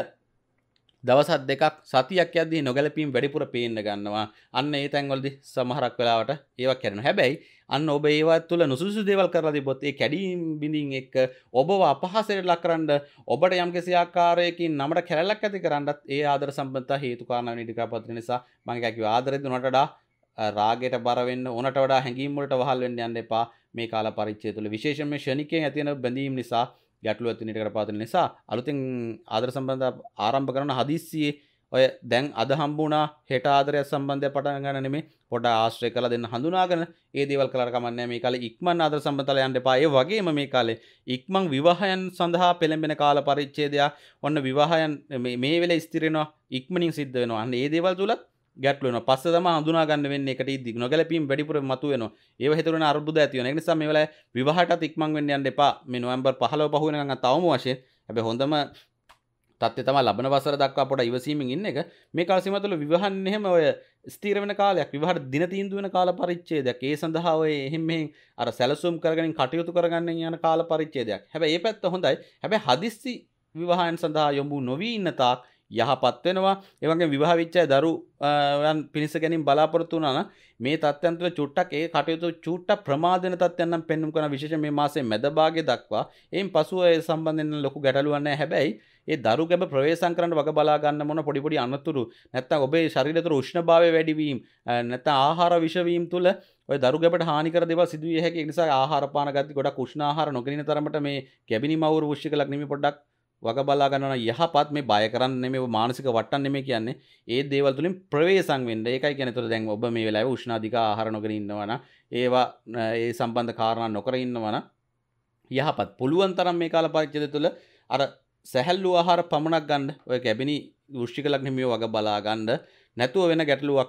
දවසක් දෙකක් සතියක් යද්දී නොගැලපීම් වැඩිපුර පේන්න ගන්නවා. අන්න ඒ තැන්වලදී සමහරක් වෙලාවට ඒවා කරනවා. හැබැයි අන්න ඔබ ඒවත් තුළ නුසුසුසු දේවල් කරලා තිබොත් ඒ කැඩීම් බිඳින් එක්ක ඔබව අපහාසයට ලක් කරන්න ඔබට යම්කිසි ආකාරයකින් නමට කැලලක් ඇති කරන්නත් ඒ ආදර සම්බන්ධතා හේතු කාරණා වෙන ඉදිරියට පත් නිසා මම එකක් කිව්වා ආදරෙත් උනට වඩා රාගයට බර වෙන්න උනට වඩා හැඟීම් වලට වහල් වෙන්න යන්න එපා. මේ කාල පරිච්ඡේදය තුළ විශේෂයෙන්ම ෂණිකයෙන් ඇති වෙන බැඳීම් නිසා ගැටලු ඇති වෙන ඉඩකට පාතන නිසා අලුතෙන් ආදර සම්බන්ධ ආරම්භ කරන හදිස්සියේ ඔය දැන් අද හම්බුණා හෙට ආදරයක් සම්බන්ධය පටන් ගන්න නෙමෙයි පොඩ්ඩක් ආශ්‍රය කරලා දෙන්න හඳුනාගෙන ඒ දේවල් කළාට කමක් නැහැ. මේ කාලේ ඉක්මන් ආදර සම්බන්ධතාවල යන්න එපා. ඒ වගේම මේ කාලේ ඉක්මන් විවාහයන් සඳහා පෙළඹෙන කාල පරිච්ඡේදයක් ඔන්න විවාහයන් මේ වෙලේ ස්ථිර වෙනවා ඉක්මනින් සිද්ධ වෙනවා. අන්න ඒ දේවල් තුලත් ගැටලු වෙනවා. පස්සේ තමයි හඳුනා ගන්න වෙන්නේ එකට ඉදි නොගැලපීම් වැඩිපුර මතුවෙනවා. ඒව හේතුවෙන අරුබුද ඇති වෙනවා. ඒ නිසා මේ වෙලාවේ විවාහයටත් ඉක්මන් වෙන්න යන්න එපා. මේ නොවැම්බර් පහළොව පහු වෙනකන් තවම වශයෙන්. හැබැයි හොඳම තත්ත්වය තමයි ලබන වසර දක්වා පොඩ ඉවසීමෙන් ඉන්න එක. මේ කාල සීමාව තුළ විවාහන් එහෙම ඔය ස්ථිර වෙන කාලයක් විවාහට දින තීන්දුව වෙන කාල පරිච්ඡේදයක්. ඒ සඳහා ඔය එහෙම මෙහෙන් අර සැලසුම් කරගෙන කටයුතු කරගන්න යන කාල පරිච්ඡේදයක්. හැබැයි මේ පැත්ත හොඳයි. හැබැයි හදිස්සි විවාහයන් සඳහා යොමු නොවී ඉන්න තාක් යහපත් වෙනවා. ඒ වගේම විවාහ වෙච්ච දරුවන් පිණිස ගැනීම බලාපොරොත්තු වුණා නම් මේ තත්ත්වයන් තුළ චුට්ටක් ඒ කටයුතු චුට්ටක් ප්‍රමාද වෙන තත්ත්වයන් නම් පෙන්වුම් කරන විශේෂයෙන් මේ මාසයේ මැද භාගයේ දක්වා එයින් පසුව ඒ සම්බන්ධයෙන් ලොකු ගැටලුවක් නැහැ. හැබැයි ඒ දරු ගැබ ප්‍රවේශම් කරන්න වග බලා ගන්න මොන පොඩි පොඩි අනතුරු නැත්නම් ඔබේ ශරීරය තුළ උෂ්ණභාවය වැඩි වීම නැත්නම් ආහාර විෂ වීම තුළ ඔය දරු ගැබට හානි කර දේවල් සිදු විය හැකි. ඒ නිසා ආහාර පාන ගද්දි ගොඩක් උෂ්ණ ආහාර නොගැනීම තරමට මේ ගැබිනි මවුරු වෘශ්චික ලග්නෙමි පොඩ්ඩක් වග බලා ගන්නවා. යහපත් මේ බය කරන්න නෙමෙයි මානසික වට්ටන්න නෙමෙයි කියන්නේ. ඒ දේවල් තුලින් ප්‍රවේශම් වෙන්න. ඒකයි කියන්නේ. ඒතර දැන් ඔබ මේ වෙලාවේ උෂ්ණ අධික ආහාර නොගෙන ඉන්නවා නම් ඒවා ඒ සම්බන්ධ කාරණා නොකර ඉන්නවා නම් යහපත්. පුළුවන් තරම් මේ කාල පරිච්ඡේදය තුළ අර සැහැල්ලු ආහාර පමණක් ගන්න. ඔය කැබිනි වෘශ්චික ලග්නෙ මේව වග බලා ගන්න. නැතුව වෙන ගැටලුවක් නැහැ.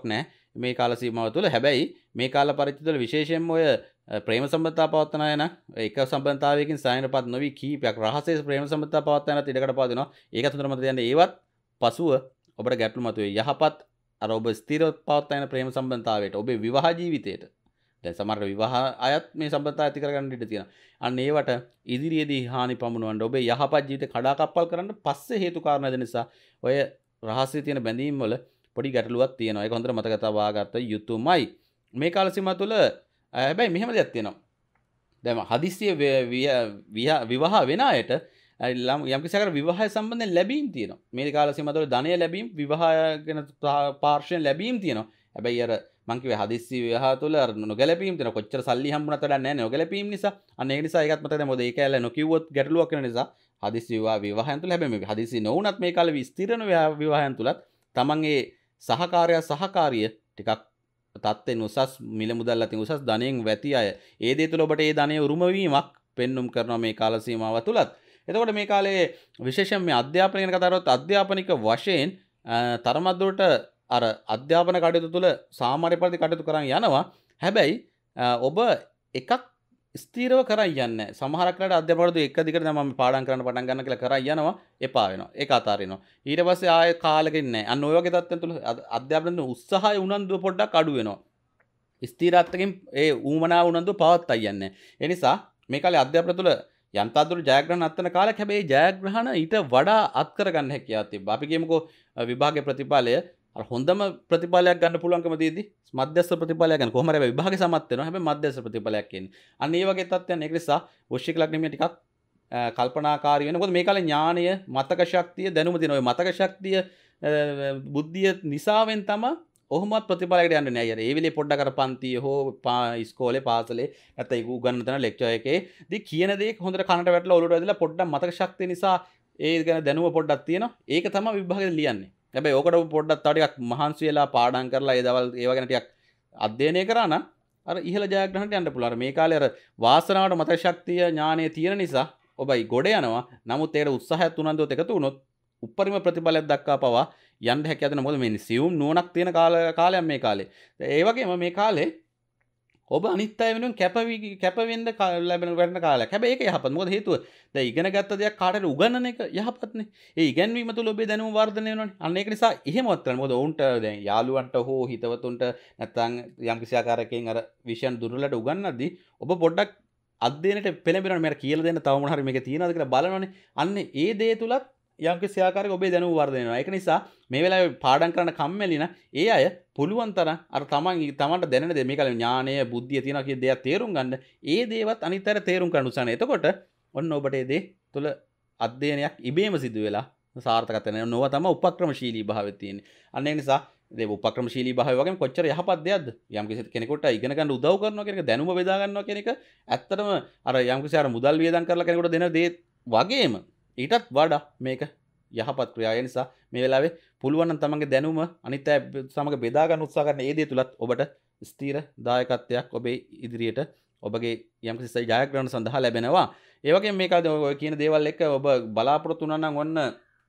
මේ කාල සීමාව තුළ. හැබැයි මේ කාල පරිච්ඡේද වල විශේෂයෙන්ම ඔය ප්‍රේම සම්බන්ධතා පවත්වන අය නම් එක සම්බන්ධතාවයකින් සායනපත් නොවි කීපයක් රහසේ ප්‍රේම සම්බන්ධතා පවත්වන අයත් ඉඩකට පවතිනවා. ඒකත් හොඳට මතක තියාගන්න. ඒවත් පසුව ඔබට ගැටලු මතුවේ. යහපත් අර ඔබ ස්ථිරව පවත්වන ප්‍රේම සම්බන්ධතාවයට ඔබේ විවාහ ජීවිතයට දැන් සමහර විවාහ අයත් මේ සම්බන්ධතාවය ඇති කරගන්න ඉඩ තියෙනවා. අන්න ඒවට ඉදිරියේදී හානි පමුණවන්න ඔබේ යහපත් ජීවිතේ කඩාකප්පල් කරන්න පස්සේ හේතු කාරණා දෙන නිසා ඔය රහස්‍යයේ තියෙන බැඳීම් වල පොඩි ගැටලුවක් තියෙනවා. ඒක හොඳට මතක තබාගත්ත යුතුමයි. මේ කාල සීමාව තුළ හැබැයි මෙහෙම දෙයක් තියෙනවා. දැන් හදිස්සිය විවාහ වෙන අයට යම් කිසි ආකාර විවාහය සම්බන්ධයෙන් ලැබීම් තියෙනවා. මේ කාල සීමාව තුළ ධනය ලැබීම් විවාහය ගැන පාර්ශ්වයෙන් ලැබීම් තියෙනවා. හැබැයි අර මං කිව්වේ හදිස්සි විවාහ තුළ අර නොගැලපීම් තියෙනවා. කොච්චර සල්ලි හම්බුණත් වැඩක් නැහැ නේ නොගැලපීම් නිසා. අන්න ඒක නිසා ඒකත් මතක දැන් මොකද ඒක ඇල්ල නොකියුවොත් ගැටලුවක් වෙන නිසා හදිස්සි විවාහ විවාහයන් තුළ හැබැයි මේ හදිස්සි නොවුනත් මේ කාලේ විස්තීර්ණ විවාහයන් තුලත් තමන්ගේ සහකාරය සහකාරිය ටිකක් තත්ත්වෙන් උසස් මිල මුදල් අතින් උසස් ධනයෙන් වැති අය ඒ දේ තුළ ඔබට ඒ ධනය උරුම වීමක් පෙන්눔 කරනවා මේ කාල සීමාව තුලත්. එතකොට මේ කාලේ විශේෂයෙන් මේ අධ්‍යාපනය ගැන කතා කරද්දී අධ්‍යාපනික වශයෙන් තරමක් දුරට අර අධ්‍යාපන කටයුතු තුළ සාමාන්‍ය පරිදි කටයුතු කරන් යනවා. හැබැයි ඔබ එකක් ස්ථීරව කරන් යන්නේ. සමහරක් වෙලාවට අධ්‍යාපන කටයුතු එක දිගට නම් මම පාඩම් කරන්න පටන් ගන්න කියලා කරන් යනවා. එපා වෙනවා. ඒක අතාරිනවා. ඊට පස්සේ ආයෙ කාලෙකින් නැහැ. අන්න ඔය වගේ තත්ත්වෙන් තුළ අධ්‍යාපන උත්සාහය උනන්දුව පොඩ්ඩක් අඩු වෙනවා. ස්ථීරත්වයෙන් ඒ ඌමනා උනන්දුව පවත්තා යන්නේ. ඒ නිසා මේ කාලේ අධ්‍යාපන තුළ යන්තදුරු ජයග්‍රහණ අත්වන කාලයක්. හැබැයි ජයග්‍රහණ ඊට වඩා අත් කරගන්න හැකියාවක් තිබ්බා. අපි කියමුකෝ විභාගයේ ප්‍රතිඵලය අර හොඳම ප්‍රතිඵලයක් ගන්න පුළුවන්කම තියෙද්දි මධ්‍යස්ථ ප්‍රතිඵලයක් ගන්න කොහොම හරි හැබැයි විභාගේ සමත් වෙනවා. හැබැයි මධ්‍යස්ථ ප්‍රතිඵලයක් කියන්නේ. අන්න ඒ වගේ තත්ත්වයන් ඒක නිසා වෘශ්චික ලග්නෙ ටිකක් කල්පනාකාරී වෙන. මොකද මේ කාලේ ඥානය, මතක ශක්තිය, දැනුම දින ඔය මතක ශක්තිය, බුද්ධිය නිසාවෙන් තමයි ඔහොමත් ප්‍රතිඵලයකට යන්නේ නැහැ. අර ඒ වෙලේ පොඩ්ඩක් අර පන්තිය හෝ ඉස්කෝලේ පාසලේ නැත්නම් ඒක උගන්වන තැන ලෙක්චර් එකේ දී කියන දේ හොඳට කනට වැටලා ඔලුවට වැදලා පොඩ්ඩක් මතක ශක්තිය නිසා ඒ ගැන දැනුම පොඩ්ඩක් තියෙනවා. ඒක තමයි විභාගෙන් ලියන්නේ. හැබැයි ඕකට පොඩ්ඩක් තව ටිකක් මහන්සි වෙලා පාඩම් කරලා ඒ දවල් ඒව ගැන ටිකක් අධ්‍යයනය කරා නම් අර ඉහළ ජයග්‍රහණයට යන්න පුළුවන්. අර මේ කාලේ අර වාසනාවට මතක ශක්තිය ඥානය තියෙන නිසා ඔබයි ගොඩ යනවා. නමුත් ඒකට උත්සාහයත් උනන්දුවත් එකතු වුණොත් උපරිම ප්‍රතිඵලයක් දක්වා පවා යන්න හැකියාව දෙන මොකද මේ සියුම් නුවණක් තියෙන කාලයක් මේ කාලේ. ඒ වගේම මේ කාලේ ඔබ අනිත් අය වෙනුවෙන් කැප කැප වෙන්න ලැබෙන වෙන කාලයක්. හැබැයි ඒක යහපත්. මොකද හේතුව දැන් ඉගෙන ගත්ත දෙයක් කාටට උගන්වන එක යහපත්නේ. ඒ ඉගෙනවීම තුළ ඔබේ දැනුම වර්ධනය වෙනවනේ. අන්න ඒක නිසා එහෙමවත් කරන්න. මොකද ඔවුන්ට දැන් යාළුවන්ට හෝ හිතවතුන්ට නැත්නම් යම් කිසි ආකාරයකින් අර විෂයන් දුර්වලට උගන්වද්දී ඔබ පොඩ්ඩක් අධ්‍යයනයට පෙළඹෙනවනේ. මම කියලා දෙන්න තව මොන හරි මේක තියෙනවද කියලා බලනවනේ. අන්න ඒ දේ තුලත් යම් කිසි ආකාරයක ඔබේ දැනුම වර්ධනය වෙනවා. ඒක නිසා මේ වෙලාවේ පාඩම් කරන්න කම්මැලි නම් ඒ අය පුළුවන් තරම් අර තමන් තමන්ට දැනෙන දේ මේකල ඥානය, බුද්ධිය තියෙනවා කියන දේත් තේරුම් ගන්න. ඒ දේවත් අනිත් අයට තේරුම් ගන්න උත්සාහ කරනවා. එතකොට ඔන්න ඔබට ඒ දේ තුල අධ්‍යයනයක් ඉබේම සිදු වෙලා සාර්ථකත වෙනවා. නොව තමයි උපක්‍රමශීලී භාවය තියෙන්නේ. අන්න ඒ නිසා ඒ උපක්‍රමශීලී භාවය වගේම කොච්චර යහපත් දෙයක්ද? යම් කිසි කෙනෙකුට ඉගෙන ගන්න උදව් කරනවා කියන එක, දැනුම බෙදා ගන්නවා කියන එක ඇත්තටම අර යම් කිසි අර මුදල් වියදම් කරලා කෙනෙකුට දෙන දේ වගේම ඊටත් වඩා මේක යහපත් ක්‍රියාව. ඒ නිසා මේ වෙලාවේ පුළුවන් නම් තමන්ගේ දැනුම අනිත් අය සමග බෙදා ගන්න උත්සාහ කරන ඒ දේ තුලත් ඔබට ස්ථීර දායකත්වයක් ඔබේ ඉදිරියට ඔබගේ යම් කිසි ජයග්‍රහණ සඳහා ලැබෙනවා. ඒ වගේම මේක ඔය කියන දේවල් එක්ක ඔබ බලාපොරොත්තු වුණා නම් ඔන්න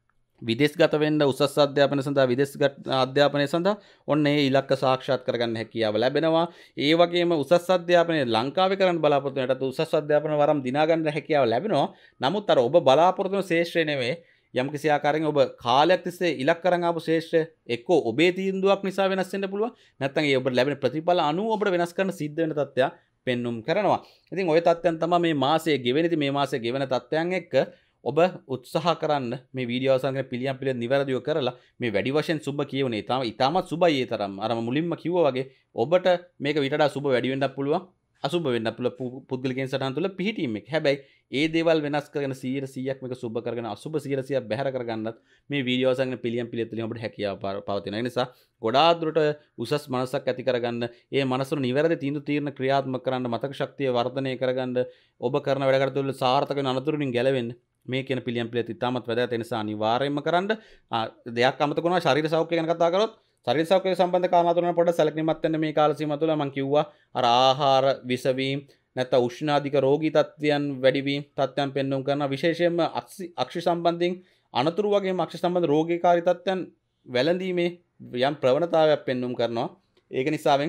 විදේශගත වෙන්න උසස් අධ්‍යාපනය සඳහා විදේශගත අධ්‍යාපනය සඳහා ඔන්න ඒ ඉලක්ක සාක්ෂාත් කරගන්න හැකියාව ලැබෙනවා. ඒ වගේම උසස් අධ්‍යාපනය ලංකාවේ කරන්න බලාපොරොත්තු වෙනට උසස් අධ්‍යාපන වරම් දිනා ගන්න හැකියාව ලැබෙනවා. නමුත් අර ඔබ බලාපොරොත්තු වෙන ශේෂ්ත්‍රය නෙවෙයි යම් කිසි ආකාරයෙන් ඔබ කාලයක් තිස්සේ ඉලක්ක කරන් ආපු ශේෂ්ත්‍රය එක්කෝ ඔබේ තීන්දුවක් නිසා වෙනස් වෙන්න පුළුවන්. නැත්නම් ඒ ඔබට ලැබෙන ප්‍රතිඵල අනුව ඔබට වෙනස් කරන්න සිද්ධ වෙන තත්ත්වයක් පෙන්눔 කරනවා. ඉතින් ওই තත්ත්වයන් තමයි මේ මාසයේ ගෙවෙන ඉතින් මේ මාසයේ ගෙවෙන තත්ත්වයන් එක්ක ඔබ උත්සාහ කරන්න මේ වීඩියෝ අවසන් පිළියම් පිළිවෙල නිවැරදිව කරලා මේ වැඩි වශයෙන් සුබ කියවනේ. තාම ඉතාමත් සුබයි ඒ තරම්. අර මුලින්ම කිව්වා වගේ ඔබට මේක විතරක් සුබ වැඩි වෙන්නත් පුළුවන්. අසුබ වෙන්න පුළුවන් පුද්ගලිකයන් සටහන් තුළ පිහිටීම එක. හැබැයි ඒ දේවල් වෙනස් කරගෙන සීයට සීයක් මේක සුබ කරගෙන අසුබ සීයට සීයක් බැහැර කරගන්නත් මේ වීඩියෝ අවසන් පිළියම් පිළිවෙල තුළින් ඔබට හැකියාව පවතිනවා. ඒ නිසා ගොඩාක් දුරට උසස් මනසක් ඇති කරගන්න, ඒ මනසට නිවැරදි තීන්දුව తీරන ක්‍රියාත්මක කරන්න, මතක ශක්තිය වර්ධනය කරගන්න, ඔබ කරන වැඩ කටයුතු වල සාර්ථක වෙන අනතුරුකින් ගැලවෙන්න මේ කියන පිළියම් පිළිවෙල ඉතාමත් වැදගත්. ඒ නිසා අනිවාර්යයෙන්ම කරන්න. දෙයක් අමතක වුණා ශරීර සෞඛ්‍යය ගැන කතා කරොත් ශරීර සෞඛ්‍යය සම්බන්ධ කාරණා තුන පොඩ්ඩක් සැලකිලිමත් වෙන්න මේ කාල සීමාව තුළ මම කිව්වා අර ආහාර විසවීම නැත්නම් උෂ්ණාධික රෝගී තත්ත්වයන් වැඩිවීම තත්ත්වයන් පෙන්වුම් කරන විශේෂයෙන්ම අක්ෂි සම්බන්ධයෙන් අනතුරු වගේම අක්ෂි සම්බන්ධ රෝගීකාරී තත්ත්වයන් වැළඳීමේ යම් ප්‍රවණතාවයක් පෙන්වුම් කරනවා. ඒක නිසාවෙන්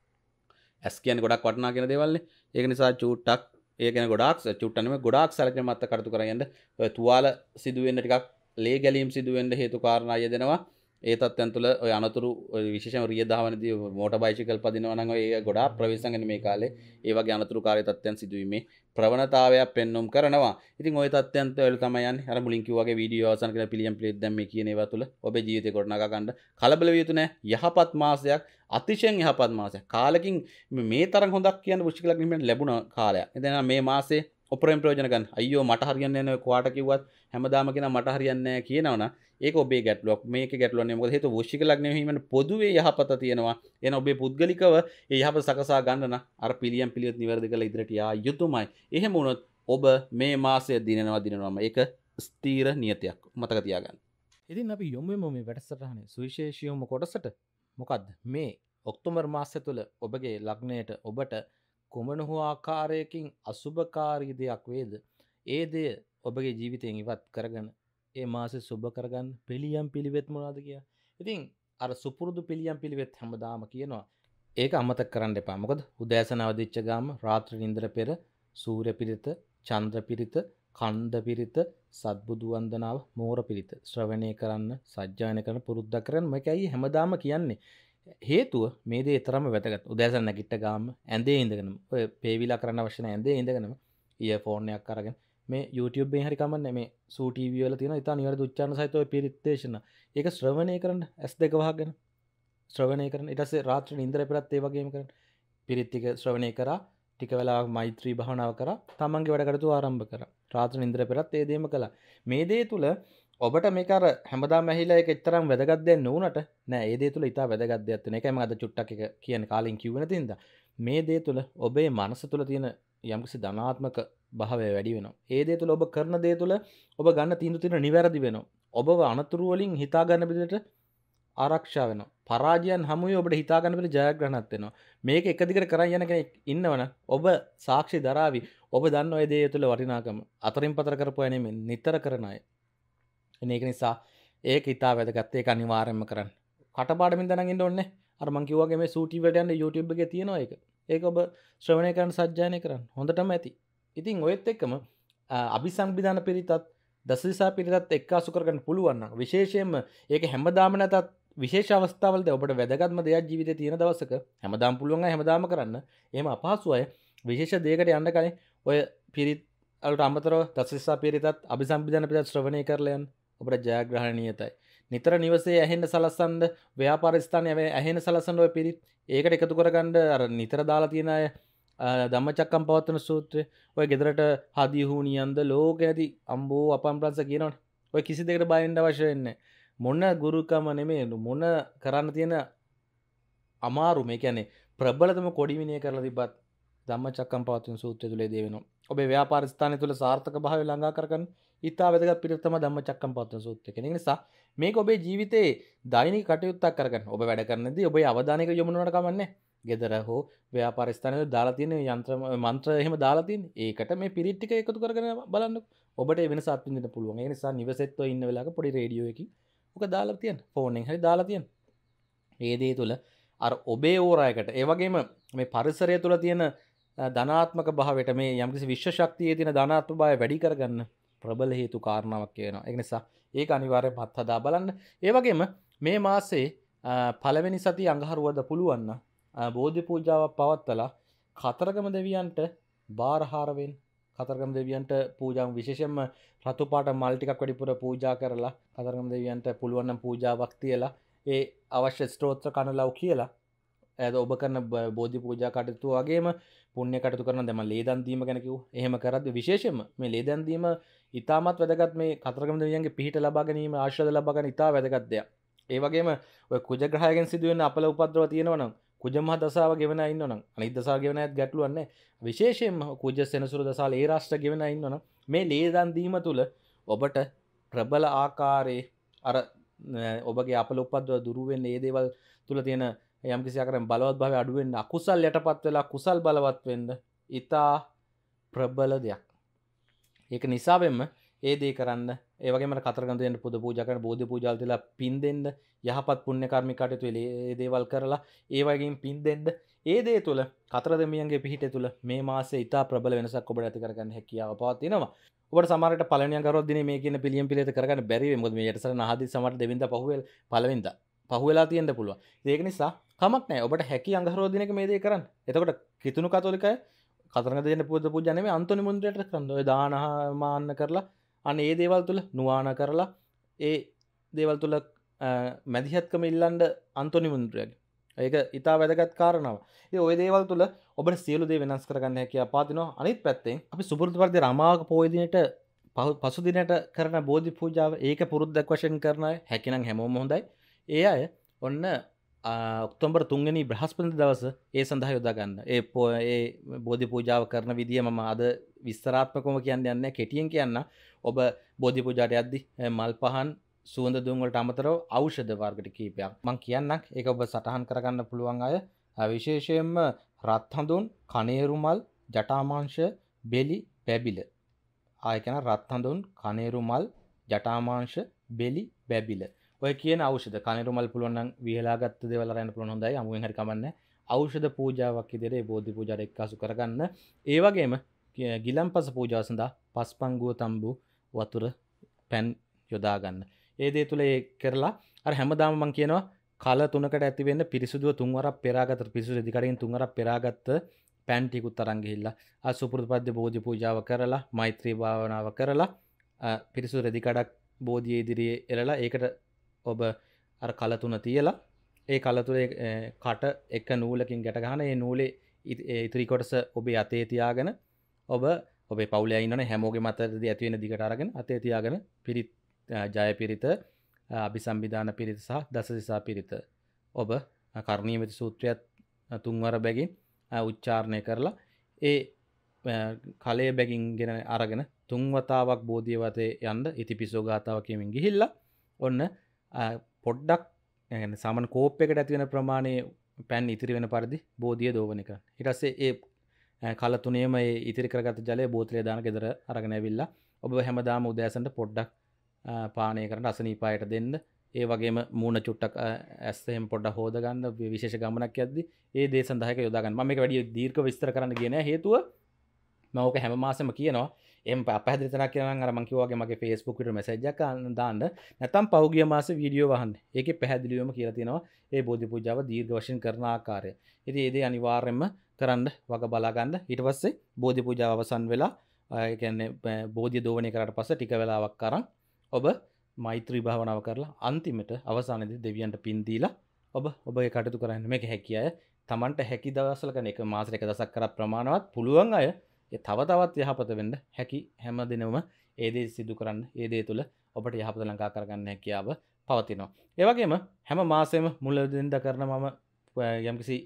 ඇස් කියන්නේ ගොඩක් වටිනා කියන දේවල්නේ. ඒක නිසා චූට්ටක් ඒ කියන්නේ ගොඩාක් චූට්ටක් නෙමෙයි ගොඩාක් සැලකිලිමත් මත කටයුතු කරගෙන යන්න. ඔය තුවාල සිදු වෙන්න ටිකක් ලේ ගැලීම් සිදු වෙන්න හේතු කාරණා යෙදෙනවා. ඒ තත්ත්වයන් තුළ ඔය අනතුරු විශේෂයෙන්ම රිය දහවනදී මෝටර් බයිසිකල් පදිනවා නම් ඔය ගොඩාක් ප්‍රවේශම් වෙන මේ කාලේ ඒ වගේ අනතුරුකාරී තත්ත්වයන් සිදුවීමේ ප්‍රවණතාවයක් පෙන්눔 කරනවා. ඉතින් ওই තත්ත්වයන් තුළ තමයි යන්නේ. අර මුලින් කිව්වා වගේ වීඩියෝ අවසන් කරලා පිළියම් පිළිත් දැන් මේ කියන ඒවා තුළ ඔබේ ජීවිතේ ගොඩනගා ගන්න කලබල විය යුතු නැහැ. යහපත් මාසයක් අතිශයින් යහපත් මාසයක්. කාලෙකින් මේ තරම් හොඳක් කියන පුස්තිකලක් නිමෙන් ලැබුණ කාලයක්. ඉතින් මේ මාසේ ඔපරෙන් ප්‍රයෝජන ගන්න. අයියෝ මට හරියන්නේ නැහැ කොහාට කිව්වත් හැමදාම කියන මට හරියන්නේ නැහැ කියනවනම් ඒක ඔබේ ගැටලුවක්. මේකේ ගැටලුවක් නෙමෙයි. මොකද හේතුව වෘශ්චිකලක් නෙමෙයි මෙන්න පොදුවේ යහපත තියෙනවා. එන ඔබේ පුද්ගලිකව ඒ යහපත සකසා ගන්න නම් අර පිළියම් පිළිවෙත් නිවැරදි කරලා ඉදිරියට යා යුතුමයි. එහෙම වුණොත් ඔබ මේ මාසය දිනනවා දිනනවාම ඒක ස්ථීර නියතයක්. මතක තියාගන්න. ඉතින් අපි යොමු වෙමු මේ වැඩසටහනේ සුවිශේෂීවම කොටසට. මොකද්ද මේ ඔක්තෝබර් මාසය තුළ ඔබගේ ලග්නයට ඔබට කුමන හෝ ආකාරයකින් අසුභකාරී දෙයක් වේද? ඒ දෙය ඔබගේ ජීවිතයෙන් ඉවත් කරගෙන ඒ මාසෙ සුභ කරගන්න පිළියම් පිළිවෙත් මොනවද කියලා. ඉතින් අර සුපුරුදු පිළියම් පිළිවෙත් හැමදාම කියනවා. ඒක අමතක කරන්න එපා. මොකද උදෑසන අවදිච්ච ගාම රාත්‍රී නින්දර පෙර සූර්ය පිරිත, චන්ද්‍ර පිරිත, කන්ද පිරිත, සත්බුදු වන්දනාව, මෝර පිරිත ශ්‍රවණය කරන්න, සජ්ජායන කරන්න පුරුද්දක් කරන්න. මේකයි හැමදාම කියන්නේ. හේතුව මේ දේ තරම වැදගත්. උදෑසන නැගිට ගාම ඇඳේ ඉඳගෙන ඔය පේවිලා කරන්න අවශ්‍ය නැහැ. ඇඳේ ඉඳගෙනම ඉයර්ෆෝන් එකක් අරගෙන මේ YouTube එකෙන් හරි කමන්නේ මේ සූ ටීවී වල තියෙන ඉතින් නිවැරදි උච්චාරණ සහිත ඔය පිරිත් දේශන. ඒක ශ්‍රවණය කරන්න ඇස් දෙක වහගෙන ශ්‍රවණය කරන්න. ඊට පස්සේ රාත්‍රී නින්දර පෙරත් ඒ වගේම කරන්න. පිරිත් ටික ශ්‍රවණය කරා, ටික වෙලාවක් මෛත්‍රී භාවනාව කරා, තමන්ගේ වැඩ කටයුතු ආරම්භ කරා. රාත්‍රී නින්දර පෙරත් ඒ දේම කළා. මේ දේ තුල ඔබට මේක අර හැමදාම ඇහිලා ඒක එතරම් වැදගත් දෙයක් නුනට නෑ. ඒ දේ තුල ඉතා වැදගත් දෙයක් තියෙන. ඒකයි මම අද චුට්ටක් එක කියන්නේ කාලෙන් කිව්ව නැති හින්දා. මේ දේ තුල ඔබේ මනස තුල තියෙන යම්කිසි ධනාත්මක භාවය වැඩි වෙනවා. ඒ දේ තුල ඔබ කරන දේ තුල ඔබ ගන්න තීන්දුව තියෙන නිවැරදි වෙනවා. ඔබව අනතුරු වලින් හිතා ගන්න විදිහට ආරක්ෂා වෙනවා. පරාජයන් හමුවේ ඔබට හිතා ගන්න බැරි ජයග්‍රහණක් වෙනවා. මේක එක දිගට කරන් යන කෙනෙක් ඉන්නවනම් ඔබ සාක්ෂි දරාවි. ඔබ දන්න ඔය දේ තුල වටිනාකම. අතරින් පතර කරපු අය නෙමෙයි නිතර කරන අය. ඒක නිසා ඒක හිතා වැදගත්. ඒක අනිවාර්යයෙන්ම කරන්න. කටපාඩමින් දැනන් ඉන්න ඕනේ. අර මං කිව්වාගේ මේ සූටි වලට යන්න YouTube එකේ තියෙනවා ඒක. ඒක ඔබ ශ්‍රවණය කරන්න සජ්ජායනය කරන්න. හොඳටම ඇති. ඉතින් ඔයත් එක්කම අபிසංවිධාන පිරිතත් දසදිසා පිරිතත් එක්කාසු කරගන්න පුළුවන් නම් විශේෂයෙන්ම ඒක හැමදාම නැතත් විශේෂ අවස්ථාවලදී ඔබට වැදගත්ම දෙයක් ජීවිතේ තියෙන දවසක හැමදාම පුළුවන් අය හැමදාම කරන්න. එහෙම අපහසු අය විශේෂ දෙයකට යන්න කලින් ඔය පිරිත් වලට අමතරව දසදිසා පිරිතත් අபிසංවිධාන පිරිතත් ශ්‍රවණය කරලා යන්න. ඔබට ජයග්‍රහණ නියතයි. නිතර නිවසේ ඇහෙන්න සලස්සන්න ව්‍යාපාර ස්ථානයේ ඇහෙන්න සලස්සන්න ඔය පිරිත් ඒකට එකතු කරගන්න අර නිතර දාලා තියෙන අය ධම්මචක්කම් පවත්වන සූත්‍රය ඔය ගෙදරට හදිය හුනියන්ද ලෝකයේදී අම්බෝ අපම්ප්‍රංශ කියනවනේ. ඔය කිසි දෙයකට බය වෙන්න අවශ්‍ය වෙන්නේ මොන ගුරුකම නෙමෙයි මොන කරන්න තියෙන අමාරු මේ කියන්නේ ප්‍රබලතම කොඩි විනය කරලා තිබ්බත් ධම්මචක්කම් පවත්වන සූත්‍රය තුලේ දේ වෙනවා. ඔබේ ව්‍යාපාර ස්ථානය තුල සාර්ථක භාවය ළඟා කරගන්න ඉතා වැදගත් පිළිවෙත තමයි ධම්මචක්කම් පවත්වන සූත්‍රය. ඒ නිසා මේක ඔබේ ජීවිතේ දෛනික කටයුත්තක් කරගන්න. ඔබ වැඩ කරනදී ඔබේ අවධානයක යොමු වෙනවට කමන්නේ. ගෙදර හෝ ව්‍යාපාර ස්ථානවල දාලා තියෙන යන්ත්‍ර මන්ත්‍ර එහෙම දාලා තියෙන්නේ. ඒකට මේ පිරිත් ටික එකතු කරගෙන බලන්න. ඔබට ඒ වෙනස අත්විඳින්න පුළුවන්. ඒ නිසා නිවසෙත් ඔය ඉන්න වෙලාවක පොඩි රේඩියෝ එකකින් ඔක දාලා තියන්න. ෆෝන් එකෙන් හරි දාලා තියන්න. ඒ දේ තුල අර ඔබේ ඕරායකට ඒ වගේම මේ පරිසරය තුල තියෙන ධනාත්මක භාවයට මේ යම්කිසි විශ්ව ශක්තියේ තියෙන ධනාත්මක භාවය වැඩි කරගන්න ප්‍රබල හේතු කාරණාවක් වෙනවා. ඒ නිසා ඒක අනිවාර්යයෙන්ම අත්හදා බලන්න. ඒ වගේම මේ මාසේ පළවෙනි සතිය අඟහරුවාදා පුළුවන් නම් බෝධි පූජාවක් පවත්වලා කතරගම දෙවියන්ට බාරහාර වෙන්න. කතරගම දෙවියන්ට පූජාව විශේෂයෙන්ම රතු පාට මල් ටිකක් වැඩිපුර පූජා කරලා කතරගම දෙවියන්ට පුළුවන් නම් පූජාවක් තියලා ඒ අවශ්‍ය ස්තෝත්‍ර කනලව් කියලා එද ඔබ කරන බෝධි පූජා කටයුතු වගේම පුණ්‍ය කටයුතු කරන දැන් මම ලේදන් දීම ගැන කිව්වා. එහෙම කරද්දී විශේෂයෙන්ම මේ ලේදන් දීම ඉතාමත් වැදගත් මේ කතරගම දෙවියන්ගේ පිහිට ලබා ගැනීම ආශිර්වාද ලබා ගන්න ඉතා වැදගත් දෙයක්. ඒ වගේම ඔය කුජ ග්‍රහයෙන් සිදුවෙන අපල උපද්‍රව තියෙනවා නම් කුජ මහ දසාව ගෙවන අය ඉන්නවනම් අනිත් දසාව ගෙවන අයත් ගැටලුවක් නැහැ. විශේෂයෙන්ම කුජ සෙනසුරු දසාල ඒ රාෂ්ට්‍ර ගෙවන අය ඉන්නවනම් මේ ලේදන් දීම තුල ඔබට ප්‍රබල ආකාරයේ අර ඔබගේ අපල උපද්‍රව දුරු වෙන්නේ මේ දේවල් තුල තියෙන යම් කිසි ආකාරයෙන් බලවත් භාවය අඩු වෙන්න අකුසල් යටපත් වෙලා කුසල් බලවත් වෙන්න ඊතා ප්‍රබල දෙයක්. ඒක නිසාවෙන්ම ඒ දේ කරන්න. ඒ වගේම අර කතරගම දෙන්න පුද පූජා කරන බෝධි පූජාවල් තියලා පින් දෙන්න. යහපත් පුණ්‍ය කර්මික කටයුතු ඒ දේවල් කරලා ඒ වගේම පින් දෙන්න. ඒ දේ තුල කතර දෙමියන්ගේ පිහිට තුල මේ මාසයේ ඉතා ප්‍රබල වෙනසක් ඔබට ඇති කරගන්න හැකියාව පවතිනවා. ඔබට සමහරට පළවෙනි අඟහරුවා දිනේ මේ කියන පිළියම් පිළිවෙත කරගන්න බැරි වෙයි. මොකද මේ යටසරන ආදී සමහරට දෙවින්දා පහුවෙල පළවෙනිදා පහුවෙලා තියෙන්න පුළුවන්. ඒක නිසා කමක් නැහැ. ඔබට හැකි අඟහරුවා දිනක මේ දේ කරන්න. එතකොට කිතුණු කතෝලිකය කතරගම දෙන්න පුද පූජා නෙමෙයි අන්තෝනි මුන්ද්‍රයට කරන්න. ඔය දාන මාන්න කරලා අන්න ඒ දේවල් තුල නුවාන කරලා ඒ දේවල් තුල මැදිහත්කම ඉල්ලන්න අන්තෝනි මුන්ද්‍රයාගේ. ඒක ඉතා වැදගත් කාරණාවක්. ඉතින් ওই දේවල් තුල ඔබට සියලු දේ වෙනස් කරගන්න හැකියාව පාදිනවා. අනිත් පැත්තෙන් අපි සුපුරුදු පරිදි රමාවක පොය දිනේට පසු දිනට කරන බෝධි පූජාව ඒක පුරුද්දක් වශයෙන් කරන අය හැකිනම් හැමෝම හොඳයි. ඒ අය ඔන්න ඔක්තෝබර් තුන් වෙනි බ්‍රහස්පති දවස ඒ සඳහා යොදා ගන්න. ඒ ඒ බෝධි පූජාව කරන විදිය මම අද විස්තරාත්මකවම කියන්න යන්නේ කෙටියෙන් කියන්න. ඔබ බෝධි පූජාට යද්දි මල් පහන් සුවඳ දුම් වලට අමතරව ඖෂධ වර්ග කීපයක් මම කියන්නම්. ඒක ඔබ සටහන් කරගන්න පුළුවන් අය විශේෂයෙන්ම රත් හඳුන්, කණේරු මල්, ජටාමාංශ, බෙලි, බැබිල. ආය කියන රත් හඳුන්, කණේරු මල්, ජටාමාංශ, බෙලි, බැබිල. ඔය කියන ඖෂධ කණේරු මල් පුළුවන් නම් විහලාගත්ත දේවල් අරගෙන පුළුවන් හොඳයි. අමුෙන් හරි කමන්නේ. ඖෂධ පූජාවක් විදිහට මේ බෝධි පූජාවට එක්කාසු කරගන්න. ඒ වගේම ගිලන්පස පූජාව සඳහා පස්පංගුව තම්බු වතුර පැන් යොදා ගන්න. ඒ දේ තුල ඒ කරලා අර හැමදාම මම කියනවා කල තුනකට ඇති වෙන්න පිරිසුදුව තුන් වරක් පෙරාගත්ත පිරිසුදු දිකඩින් තුන් වරක් පෙරාගත්ත පැන් ටිකුත් අරන් ගිහිල්ලා ආ සුපුරුදු පද්ද බෝධි පූජාව කරලා මෛත්‍රී භාවනාව කරලා පිරිසුදු රෙදි කඩක් බෝධිය ඉදිරියේ එරලා ඒකට ඔබ අර කල තුන තියලා ඒ කල තුනේ කට එක නූලකින් ගැට ගන්න. ඒ නූලේ ඉතිරි කොටස ඔබේ අතේ තියාගෙන ඔබ ඔබේ පවුලේ ඉන්නනේ හැමෝගෙම අතේදී ඇති වෙන දිගට අරගෙන අතේ තියාගෙන පිරිත් ජය පිරිත, අභිසම්බිදාන පිරිත සහ දසදිසා පිරිත ඔබ කර්ණීයමෙති සූත්‍රයත් තුන්වර බැගින් උච්චාරණය කරලා ඒ කලයේ බැගින් ගෙන අරගෙන තුන් වතාවක් බෝධිය වතේ යන්න ඉතිපිසෝ ගාතාව කියමින් ගිහිල්ලා ඔන්න පොඩ්ඩක් يعني සාමාන්‍ය කෝප් එකට ඇති වෙන ප්‍රමාණයේ පැන් ඉතිරි වෙන පරිදි බෝධිය දෝවන එක. ඊට පස්සේ ඒ කල තුනේම ඒ ඉතිරි කරගත්ත ජලය බෝතලේ දාන ගෙදර අරගෙන ඇවිල්ලා ඔබ හැමදාම උදෑසනට පොඩ්ඩක් පානය කරන්න අසනීපායට දෙන්න. ඒ වගේම මූණ චුට්ටක් ඇස් එහෙම පොඩ්ඩක් හොද ගන්න විශේෂ ගමනක් යද්දි ඒ දේ සඳහා එක යොදා ගන්න. මම මේක වැඩි දීර්ඝ විස්තර කරන්න ගියේ නෑ. හේතුව මම ඕක හැම මාසෙම කියනවා. එම් අපහැදිලි තැනක් කියනවා නම් අර මම කිව්වා වගේ මගේ Facebook එකට මැසේජ් එකක් දාන්න. නැත්නම් පහුගිය මාසේ වීඩියෝ වහන්න. ඒකේ පැහැදිලිවම කියලා තියෙනවා මේ බෝධි පූජාව දීර්ඝ වශයෙන් කරන ආකාරය. ඉතින් ඒ දේ අනිවාර්යයෙන්ම කරන්න වග බලා ගන්න. ඊට පස්සේ බෝධි පූජාව අවසන් වෙලා ඒ කියන්නේ බෝධිය දෝවණය කරාට පස්සේ ටික වෙලාවක් අරන් ඔබ මෛත්‍රී භාවනාව කරලා අන්තිමට අවසානයේදී දෙවියන්ට පින් දීලා ඔබ ඔබගේ කටයුතු කරන්න. මේක හැකි අය Tamanට හැකි දවස්වල කරන එක මාසෙට එක දවසක් කරත් ප්‍රමාණවත් පුළුවන් අය ඒ තව තවත් යහපත වෙන්න හැකි හැම දිනම ඒ දේ සිදු කරන්න. ඒ දේ තුල ඔබට යහපත ලංකා කරගන්න හැකියාව පවතිනවා. ඒ වගේම හැම මාසෙම මුලදින්ද කරන මම යම්කිසි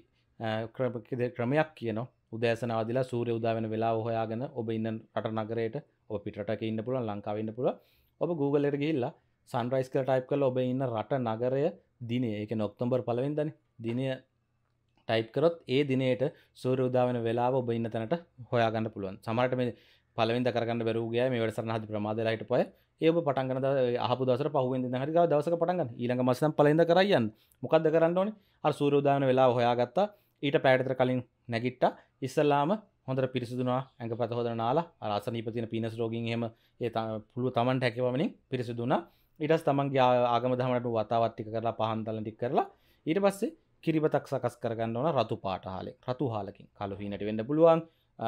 ක්‍රමයක් කියනවා. උදෑසන ආදිලා සූර්ය උදා වෙන වෙලාව හොයාගෙන ඔබ ඉන්න රට නගරයට ඔබ පිටරටක ඉන්න පුළුවන් ලංකාවේ ඉන්න පුළුවන්. ඔබ Google එකට ගිහිල්ලා sunrise කියලා ටයිප් කරලා ඔබ ඉන්න රට නගරය දිනය ඒ කියන්නේ ඔක්තෝබර් පළවෙනිදානේ දිනය ටයිප් කරොත් ඒ දිනේට සූර්ය උදා වෙන වෙලාව ඔබ ඉන්න තැනට හොයාගන්න පුළුවන්. සමහරට මේ පළවෙනිදා කරගන්න බැරුව ගියා මේ වැඩසටහන හදි ප්‍රමාද වෙලා හිටපොය. ඒ ඔබ පටන් ගන්න දවස් අහපු දවසට පහුවෙන් දින හරි ගාව දවසක පටන් ගන්න. ඊළඟ මාසෙ නම් පළවෙනිදා කරයි යන්න. මොකද්ද කරන්න ඕනේ? අර සූර්ය උදා වෙන වෙලාව හොයාගත්තා. ඊට පැයට විතර කලින් නැගිට්ටා. ඉස්සල්ලාම හොඳට පිරිසිදුනවා ඇඟපත හොදන නාලා අර අසනීප තියෙන පීනස් රෝගීන් එහෙම ඒ පුළුව Tamanට හැකියවමනින් පිරිසිදුනා. ඊට පස්සේ Tamanගේ ආගම දහමකට වතාවත් ටික කරලා පහන් තලන ටික කරලා ඊට පස්සේ කිරිබතක් සකස් කරගන්න ඕන රතු පාට හාලෙන්. රතු හාලකින් කළු හීනට වෙන්න පුළුවන්.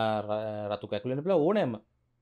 රතු කැකුළු වෙන්න පුළුවන් ඕනෑම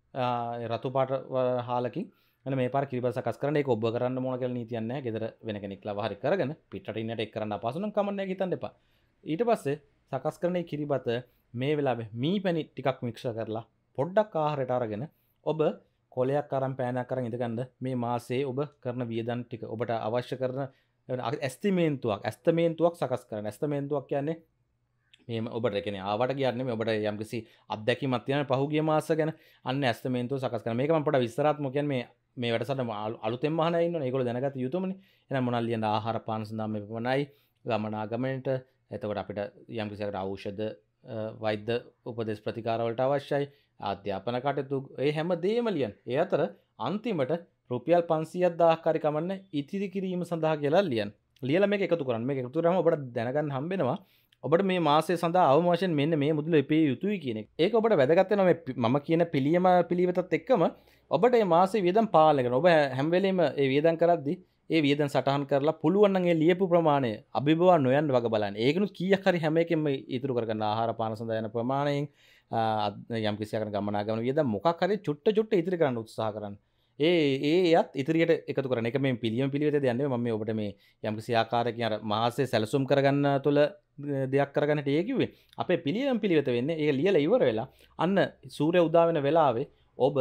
රතු පාට හාලකින් එන්න මේ පාර කිරිබත සකස් කරන්න. ඒක ඔබ කරන්න ඕන කියලා නීතියක් නැහැ. ගෙදර වෙන කෙනෙක් ලව හරි කරගෙන පිටරට ඉන්නට එක් කරන්න අපහසු නම් කමන්නේ හිතන්න එපා. ඊට පස්සේ සකස් කරන මේ කිරිබත මේ වෙලාවේ මී පැණි ටිකක් මික්ස් කරලා පොඩ්ඩක් ආහාරයට අරගෙන ඔබ කොලයක් අරන් පෑනක් අරන් ඉඳගන්න මේ මාසේ ඔබ කරන වියදම් ටික ඔබට අවශ්‍ය කරන ඇස්තිමේන්තුවක් ඇස්තමේන්තුවක් සකස් කරන්න. ඇස්තමේන්තුවක් කියන්නේ මේ ඔබට කියන්නේ ආවට කියන්නේ නෙමෙයි ඔබට යම්කිසි අත්දැකීමක් තියෙන පහුගිය මාස ගැන අන්න ඇස්තමේන්තුව සකස් කරන්න. මේක මම පොඩ්ඩක් විස්තරාත්මකව කියන්නේ මේ මේ වැඩසටහන අලුතෙන්ම අහන අය ඉන්නවනේ. ඒගොල්ලෝ දැනගත යුතුමනේ. එහෙනම් මොනවද ලියන්න ආහාර පාන සඳහා මේ පමණයි ගමනාගමනට. එතකොට අපිට යම්කිසි ඖෂධ වෛද්‍ය උපදෙස් ප්‍රතිකාර වලට අවශ්‍යයි. අධ්‍යාපන කටයුතු ඒ හැම දෙයක්ම ලියන්න. ඒ අතර අන්තිමට රුපියල් පන්සියයක් දාහක් හරි කමන්නේ ඉතිරි කිරීම සඳහා කියලා ලියන්න. ලියලා මේක එකතු කරන්න. මේක එකතු කරාම ඔබට දැනගන්න හම්බෙනවා ඔබට මේ මාසය සඳහා අවම වශයෙන් මෙන්න මේ මුදල එපිය යුතුයි කියන එක. ඒක ඔබට වැදගත් වෙනවා මේ මම කියන පිළියම පිළිවෙතත් එක්කම ඔබට මේ මාසේ වියදම් පාලනය කරන. ඔබ හැම වෙලෙම ඒ වියදම් කරද්දී ඒ වියදම් සටහන් කරලා පුළුවන් නම් ඒ ලියපු ප්‍රමාණය අභිබවා නොයන්න වග බලන්න. ඒකනුත් කීයක් හරි හැම එකෙම ඉතුරු කරගන්න ආහාර පාන සඳහා යන ප්‍රමාණයෙන් යම් කිසි ආකාරයක ගමනාගමන වියදම් මොකක් හරි චුට්ට චුට්ට ඉතිරි කරන්න උත්සාහ කරන්න. ඒ ඒයත් ඉදිරියට එකතු කරන එක මේ පිළියම පිළිවෙතේ යන්නේ මම මේ ඔබට මේ යම්කිසි ආකාරයකින් අර මාසයේ සැලසුම් කරගන්න තුළ දෙයක් කරගන්නට ඒ කිව්වේ අපේ පිළියම් පිළිවෙත වෙන්නේ ඒක ලියලා ඉවර වෙලා අන්න සූර්ය උදා වෙන වෙලාවේ ඔබ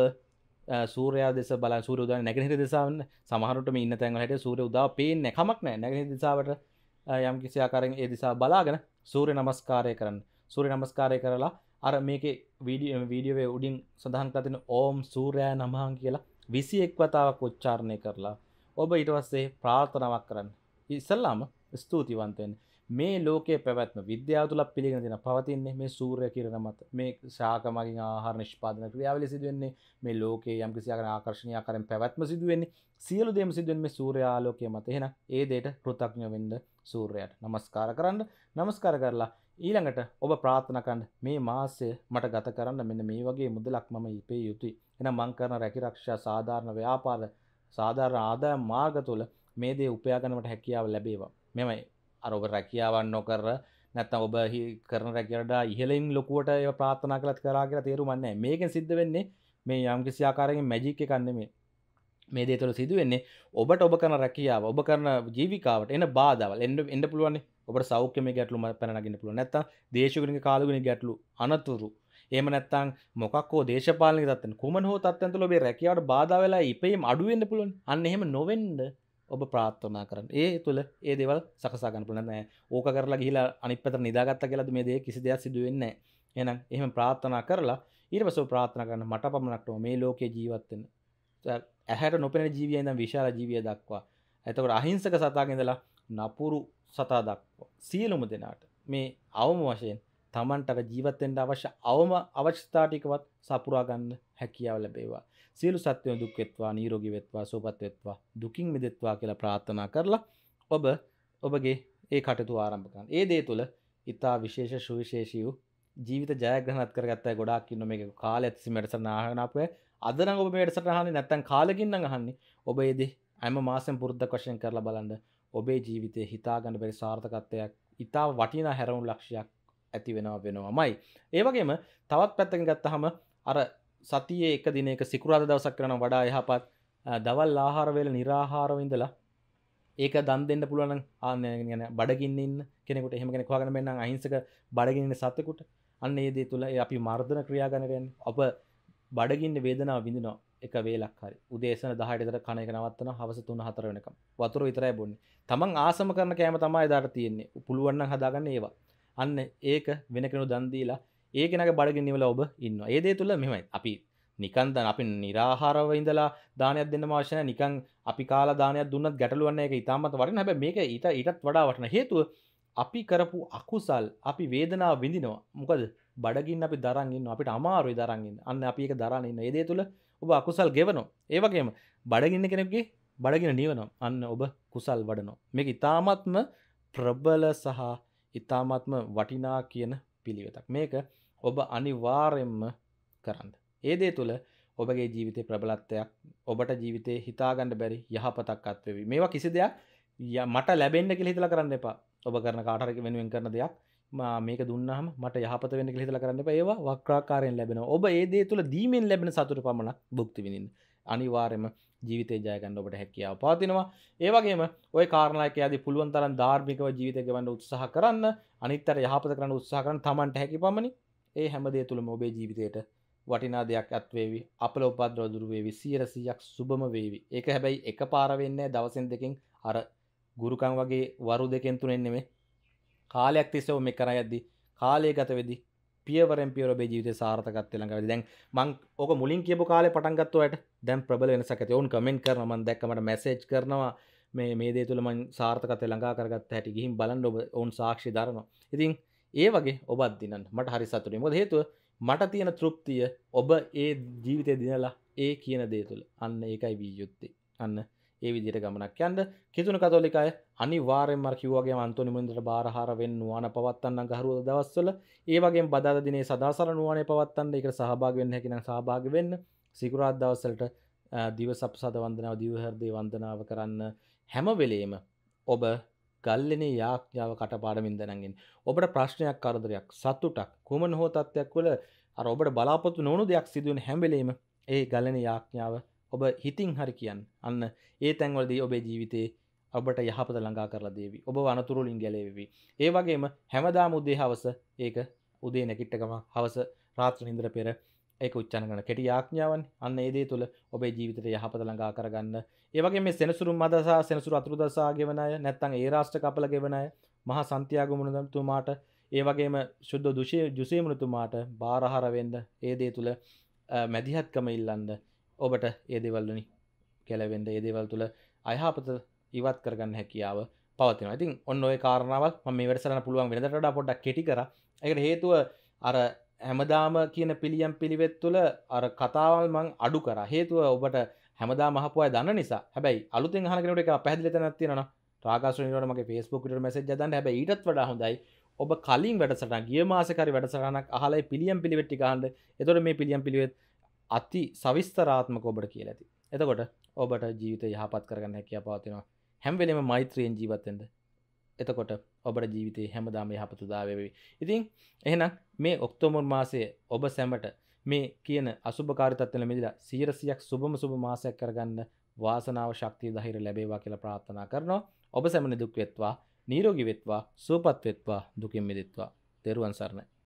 සූර්යයා දෙස බලන සූර්ය උදා නැගෙනහිර දිශාවෙන් සමහරවිට මේ ඉන්න තැන් වල හිටිය සූර්ය උදාව පේන්නේ කමක් නැහැ නැගෙනහිර දිශාවට යම්කිසි ආකාරයෙන් ඒ දිශාව බලාගෙන සූර්ය නමස්කාරය කරන්න සූර්ය නමස්කාරය කරලා අර මේකේ වීඩියෝ වීඩියෝවේ උඩින් සඳහන් කරලා තියෙන ඕම් සූර්යයා නමහං කියලා විසි එක් වතාවක් උච්චාරණය කරලා ඔබ ඊට පස්සේ ප්‍රාර්ථනාවක් කරන්න. ඉස්සල්ලාම ස්තුතිවන්ත වෙන්න. මේ ලෝකයේ පැවැත්ම විද්‍යාව තුල පිළිගෙන දෙන පවතින්නේ මේ සූර්ය කිරණ මත. මේ ශාක මගින් ආහාර නිෂ්පාදන ක්‍රියාවලිය සිදු වෙන්නේ මේ ලෝකයේ යම් කිසි ආකාරයක ආකර්ෂණීය ආකාරයෙන් පැවැත්ම සිදු වෙන්නේ සියලු දේම සිදු වෙන්නේ මේ සූර්ය ආලෝකයේ මත. එහෙනම් ඒ දෙයට කෘතඥ වෙන්න සූර්යයාට নমස්කාර කරන්න. নমස්කාර කරලා ඊළඟට ඔබ ප්‍රාර්ථනා කරන්න මේ මාසය මට ගත කරන්න මෙන්න මේ වගේ මුදලක් මම ඉපේ යුතුයි. එහෙනම් මං කරන රැකිරක්ෂා සාධාරණ ව්‍යාපාර සාධාරණ ආදායම් මාර්ග තුල මේ දේ උපයා ගන්නට හැකියාව ලැබේවා. මෙමය අර ඔබ රැකියාවක් නොකර නැත්නම් ඔබ කරන රැකියාවට ඉහළින් ලොකුවට ඒවා ප්‍රාර්ථනා කළත් කරා කියලා තේරුමක් නැහැ. මේකෙන් සිද්ධ වෙන්නේ මේ යම් කිසි ආකාරයකින් මැජික් එකක් නෙමෙයි. මේ දේ තුළ සිදු වෙන්නේ ඔබට ඔබ කරන රැකියාව ඔබ කරන ජීවිකාවට එන බාධාවල් එන්න එන්න පුළුවන් නේ. ඔබට සෞඛ්‍යමය ගැටලු පැන නගින්න පුළුවන්. නැත්නම් දේශගුණික කාලගුණික ගැටලු අනතුරු එහෙම නැත්නම් මොකක් හෝ දේශපාලනික තත්ත්වෙන් කුමන හෝ තත්ත්වෙන් තුළ ඔබේ රැකියාවට බාධා වෙලා ඉපෙීම අඩු වෙන්න පුළුවන්. අන්න එහෙම නොවෙන්න ඔබ ප්‍රාර්ථනා කරන්න. ඒ තුළ ඒ දේවල් සකසා ගන්න පුළුවන්. නෑ ඕක කරලා ගිහිලා අනිත් පැත්තට නිදාගත්තා කියලාද මේ දේ කිසි දෙයක් සිදු වෙන්නේ නැහැ. එහෙනම් එහෙම ප්‍රාර්ථනා කරලා ඊට පස්සේ ප්‍රාර්ථනා කරන්න මට පමණක් මේ ලෝකේ ජීවත් වෙන්න. ඇහැට නොපෙනෙන ජීවියා ඉඳන් විශාල ජීවියා දක්වා. එතකොට අහිංසක සතාගේ ඉඳලා නපුරු සතා දක්වා සියලුම දෙනාට මේ අවම වශයෙන් තමන්ට ජීවත් වෙන්න අවශ්‍ය අවම අවශ්‍යතා ටිකවත් සපුරා ගන්න හැකියාව ලැබේවා. සියලු සත්වයන් දුක් වෙත්වා, නිරෝගී වෙත්වා, සුවපත් වෙත්වා, දුකින් මිදෙත්වා කියලා ප්‍රාර්ථනා කරලා ඔබ ඔබගේ ඒ කටයුතු ආරම්භ කරන්න. ඒ දේ තුළ ඊටා විශේෂ සුවිශේෂී වූ ජීවිත ජයග්‍රහණත් කරගත්ත අය ගොඩාක් ඉන්න මේක කාලයක් තිස්සේ වැඩසටහන අහගෙන අපේ අද නම් ඔබ මේ වැඩසටහන අහන්නේ නැත්නම් කාලෙකින් නම් අහන්නේ. ඔබ ඒ දේ හැම මාසෙම පුරුද්දක් වශයෙන් කරලා බලන්න. ඔබේ ජීවිතේ හිතා ගන්න බැරි සාර්ථකත්වයක් ඊටා වටිනා හැරවුණු ලක්ෂයක් ඇති වෙනවා වෙනවමයි. ඒ වගේම තවත් පැත්තකින් ගත්තාම අර සතියේ එක දිනයක සිකුරාදා දවසක් කරනවා වඩා යහපත් දවල් ආහාර වේල निराහාරව ඉඳලා ඒක දන් දෙන්න පුළුවන් නම් ආන්නේ බඩගින්න ඉන්න කෙනෙකුට එහෙම කෙනෙක් හොයාගෙන මෙන්නම් අහිංසක බඩගින්න ඉන්න සතෙකුට අන්න ඒ දේ තුල අපි මර්ධන ක්‍රියා ගන්න යන්නේ. ඔබ බඩගින්න වේදනාව විඳිනවා එක වේලක් හරි. උදේසන දහයට විතර කණ එක නවත්තනවා හවස තුන හතර වෙනකම්. වතුර විතරයි බොන්නේ. තමන් ආසම කරන කෑම තමයි එදාට තියෙන්නේ. පුළුවන් නම් හදාගන්න ඒවා. අන්න ඒක වෙන කෙනෙකු දන් දීලා ඒ කෙනාගේ බඩගින්න ඉවල ඔබ ඉන්නවා. ඒ දේ තුල මෙහෙමයි. අපි නිකන් දන් අපි निराහාරව ඉඳලා දානයක් දෙන්නම අවශ්‍ය නැහැ. නිකන් අපි කාලා දානයක් දුන්නත් ගැටලුවක් නැහැ. ඒක ඊටමත් වටිනවා. හැබැයි මේක ඊට ඊටත් වඩා වටින හේතුව අපි කරපු අකුසල් අපි වේදනාව විඳිනවා. මොකද බඩගින්න අපි දරන් ඉන්නවා. අපිට අමාරුයි දරන් ඉන්න. අන්න අපි ඒක දරන් ඉන්න. ඒ දේ තුල ඔබ අකුසල් ගෙවනවා. ඒ වගේම බඩගින්න කෙනෙකුගේ බඩගින්න නිවනවා. අන්න ඔබ කුසල් වඩනවා. මේක ඊටාත්ම ප්‍රබල සහ ඊටාත්ම වටිනා කියන පිළිවෙතක්. මේක ඔබ අනිවාර්යෙන්ම කරන්න. ඒ දේ තුල ඔබගේ ජීවිතේ ප්‍රබලත්වයක් ඔබට ජීවිතේ හිතා ගන්න බැරි යහපතක් අත්වෙවි. මේවා කිසි දෙයක් මට ලැබෙන්න කියලා හිතලා කරන්න එපා. ඔබ කරන කාට හරි වෙනුවෙන් කරන දෙයක් මේක දුන්නාම මට යහපත වෙන්න කියලා හිතලා කරන්න එපා. ඒවා වක්‍රාකාරයෙන් ලැබෙනවා. ඔබ ඒ දේ තුල දීමෙන් ලැබෙන සතුට පමණක් භුක්ති විඳින්න. අනිවාර්යයෙන්ම ජීවිතේ ජය ගන්න ඔබට හැකියාව පවතිනවා. ඒ වගේම ওই කාරණායක යදී පුළුවන් තරම් ධාර්මිකව ජීවිතය ගෙවන්න උත්සාහ කරන්න, අනිත් අර යහපත කරන්න උත්සාහ කරන්න Tamanට හැකි පමණි. ඒ හැම දේ තුලම ඔබේ ජීවිතේට වටිනා දෙයක් අත් වේවි. අපල උපද්‍රව දුරු වේවි. සියයට සීයක් සුබම වේවි. ඒක හැබැයි එකපාර වෙන්නේ නැහැ. දවසෙන් දෙකෙන් අර ගුරුකම් වගේ වරු දෙකෙන් තුනෙන් නෙමෙයි. කාලයක් තිස්සේ ඔබ මේ කරා යද්දි කාලය ගත වෙද්දි පියවරෙන් පියවර ඔබේ ජීවිතේ සාර්ථකත්වය ළඟ වෙද්දි දැන් මං ඕක මුලින් කියපු කාලේ පටන් ගත්ත ඔයාලට දැන් ප්‍රබල වෙනසක් ඇති. ඕන් කමෙන්ට් කරනවා මං දැක්ක මට මැසේජ් කරනවා මේ මේ දේ තුල මං සාර්ථකත්වය ළඟා කරගත්ත හැටි ගිහින් බලන්න ඔබ ඕන් සාක්ෂි දරනවා. ඉතින් ඒ වගේ ඔබත් දිනන්න මට හරි සතුටුයි. මොකද හේතුව මට තියෙන තෘප්තිය ඔබ ඒ ජීවිතේ දිනලා ඒ කියන දේ තුළ. අන්න ඒකයි විය යුත්තේ. අන්න ඒ විදිහට ගමනක් යන්න කිතුණු කතෝලික අය අනිවාර්යෙන්ම අර කිව්වා වගේම අන්තෝනි මුනින්දට බාරහාර වෙන්න නුවණ පවත්තන්න ගහරුවද දවස්වල ඒ වගේම බදාදා දිනේ සදාසල නුවණේ පවත්තන්න ඒකට සහභාගී වෙන්න හැකි නම් සහභාගී වෙන්න සිකුරාදා දවස්වලට දිව සප්සද වන්දනාව දිව හෘදේ වන්දනාව කරන්න හැම වෙලේම ඔබ ගල්ලෙනේ යාඥාව කටපාඩමින් දැනන් ඉන්න. ඔබට ප්‍රශ්නයක් කරදරයක් සතුටක් කුමන හෝ තත්ත්වයක් වල අර ඔබට බලාපොරොත්තු නොවුණු දෙයක් සිදු වෙන හැම වෙලේම ඒ ගල්ලෙනේ යාඥාව ඔබ හිතින් හරි කියන්න. අන්න ඒ තැන්වලදී ඔබේ ජීවිතේ ඔබට යහපත ළඟා කරලා දේවි. ඔබ අනතුරු වලින් ගැලවෙවි. ඒ වගේම හැමදාම උදේ හවස ඒක උදේ නැගිට ගම හවස රාත්‍රී නිින්දට පෙර ඒක උච්චාරණ කරන කෙටි යාඥාවන්නේ. අන්න ඒ දේ තුළ ඔබේ ජීවිතයට යහපත ළඟා කරගන්න. ඒ වගේම මේ සෙනසුරු මදසා සෙනසුරු අතුරුදසා ගෙවන අය නැත්නම් ඒ රාෂ්ට්‍ර කපල ගෙවන අය මහා සන්තියාගෝ මුනිතුමාට ඒ වගේම ශුද්ධ දුෂේ ජුසේ මුනිතුමාට බාරහාර වෙන්න ඒ දේ තුළ මැදිහත්කම ඉල්ලන්න ඔබට ඒ දේවල් වලින් ගැලවෙන්න ඒ දේවල් තුළ අයහපත ඉවත් කරගන්න හැකියාව පවතිනවා. ඉතින් ඔන්න ඔය කාරණාවල් මම මේ වැඩසටහන පුළුවන් වෙනදට වඩා පොඩ්ඩක් කෙටි කරා. ඒකට හේතුව අර හැමදාම කියන පිළියම් පිළිවෙත් තුළ අර කතාවල් මං අඩු කරා. හේතුව ඔබට හැමදාම අහපු අය දන්න නිසා. හැබැයි අලුතෙන් අහන කෙනෙකුට ඒක පැහැදිලි තැනක් තියෙනවා. රාගාශ්‍රණීයට මගේ Facebook එකට මැසේජ් එකක් දාන්න. හැබැයි ඊටත් වඩා හොඳයි ඔබ කලින් වැඩසටහන ගිය මාසේ කරි වැඩසටහනක් අහලා පිළියම් පිළිවෙත් ටික අහන්න. එතකොට මේ පිළියම් පිළිවෙත් අති සවිස්තරාත්මක ඔබට කියලා ඇති. එතකොට ඔබට ජීවිතය යහපත් කරගන්න හැකියාව පවතිනවා. හැම වෙලේම මෛත්‍රියෙන් ජීවත් වෙන්න. එතකොට ඔබට ජීවිතේ හැමදාම යහපත උදා වේවි. ඉතින් එහෙනම් මේ ඔක්තෝබර් මාසයේ ඔබ සැමට මේ කියන අසුභකාරී තත්ත්වවල මිදලා සියයට සියයක් සුබම සුබ මාසයක් කරගන්න වාසනාව ශක්තිය ධෛර්ය ලැබේවා කියලා ප්‍රාර්ථනා කරනවා. ඔබ සැම නිදුක් වෙත්වා, නිරෝගී වෙත්වා, සුවපත් වෙත්වා, දුකින් මිදෙත්වා. තෙරුවන් සරණයි.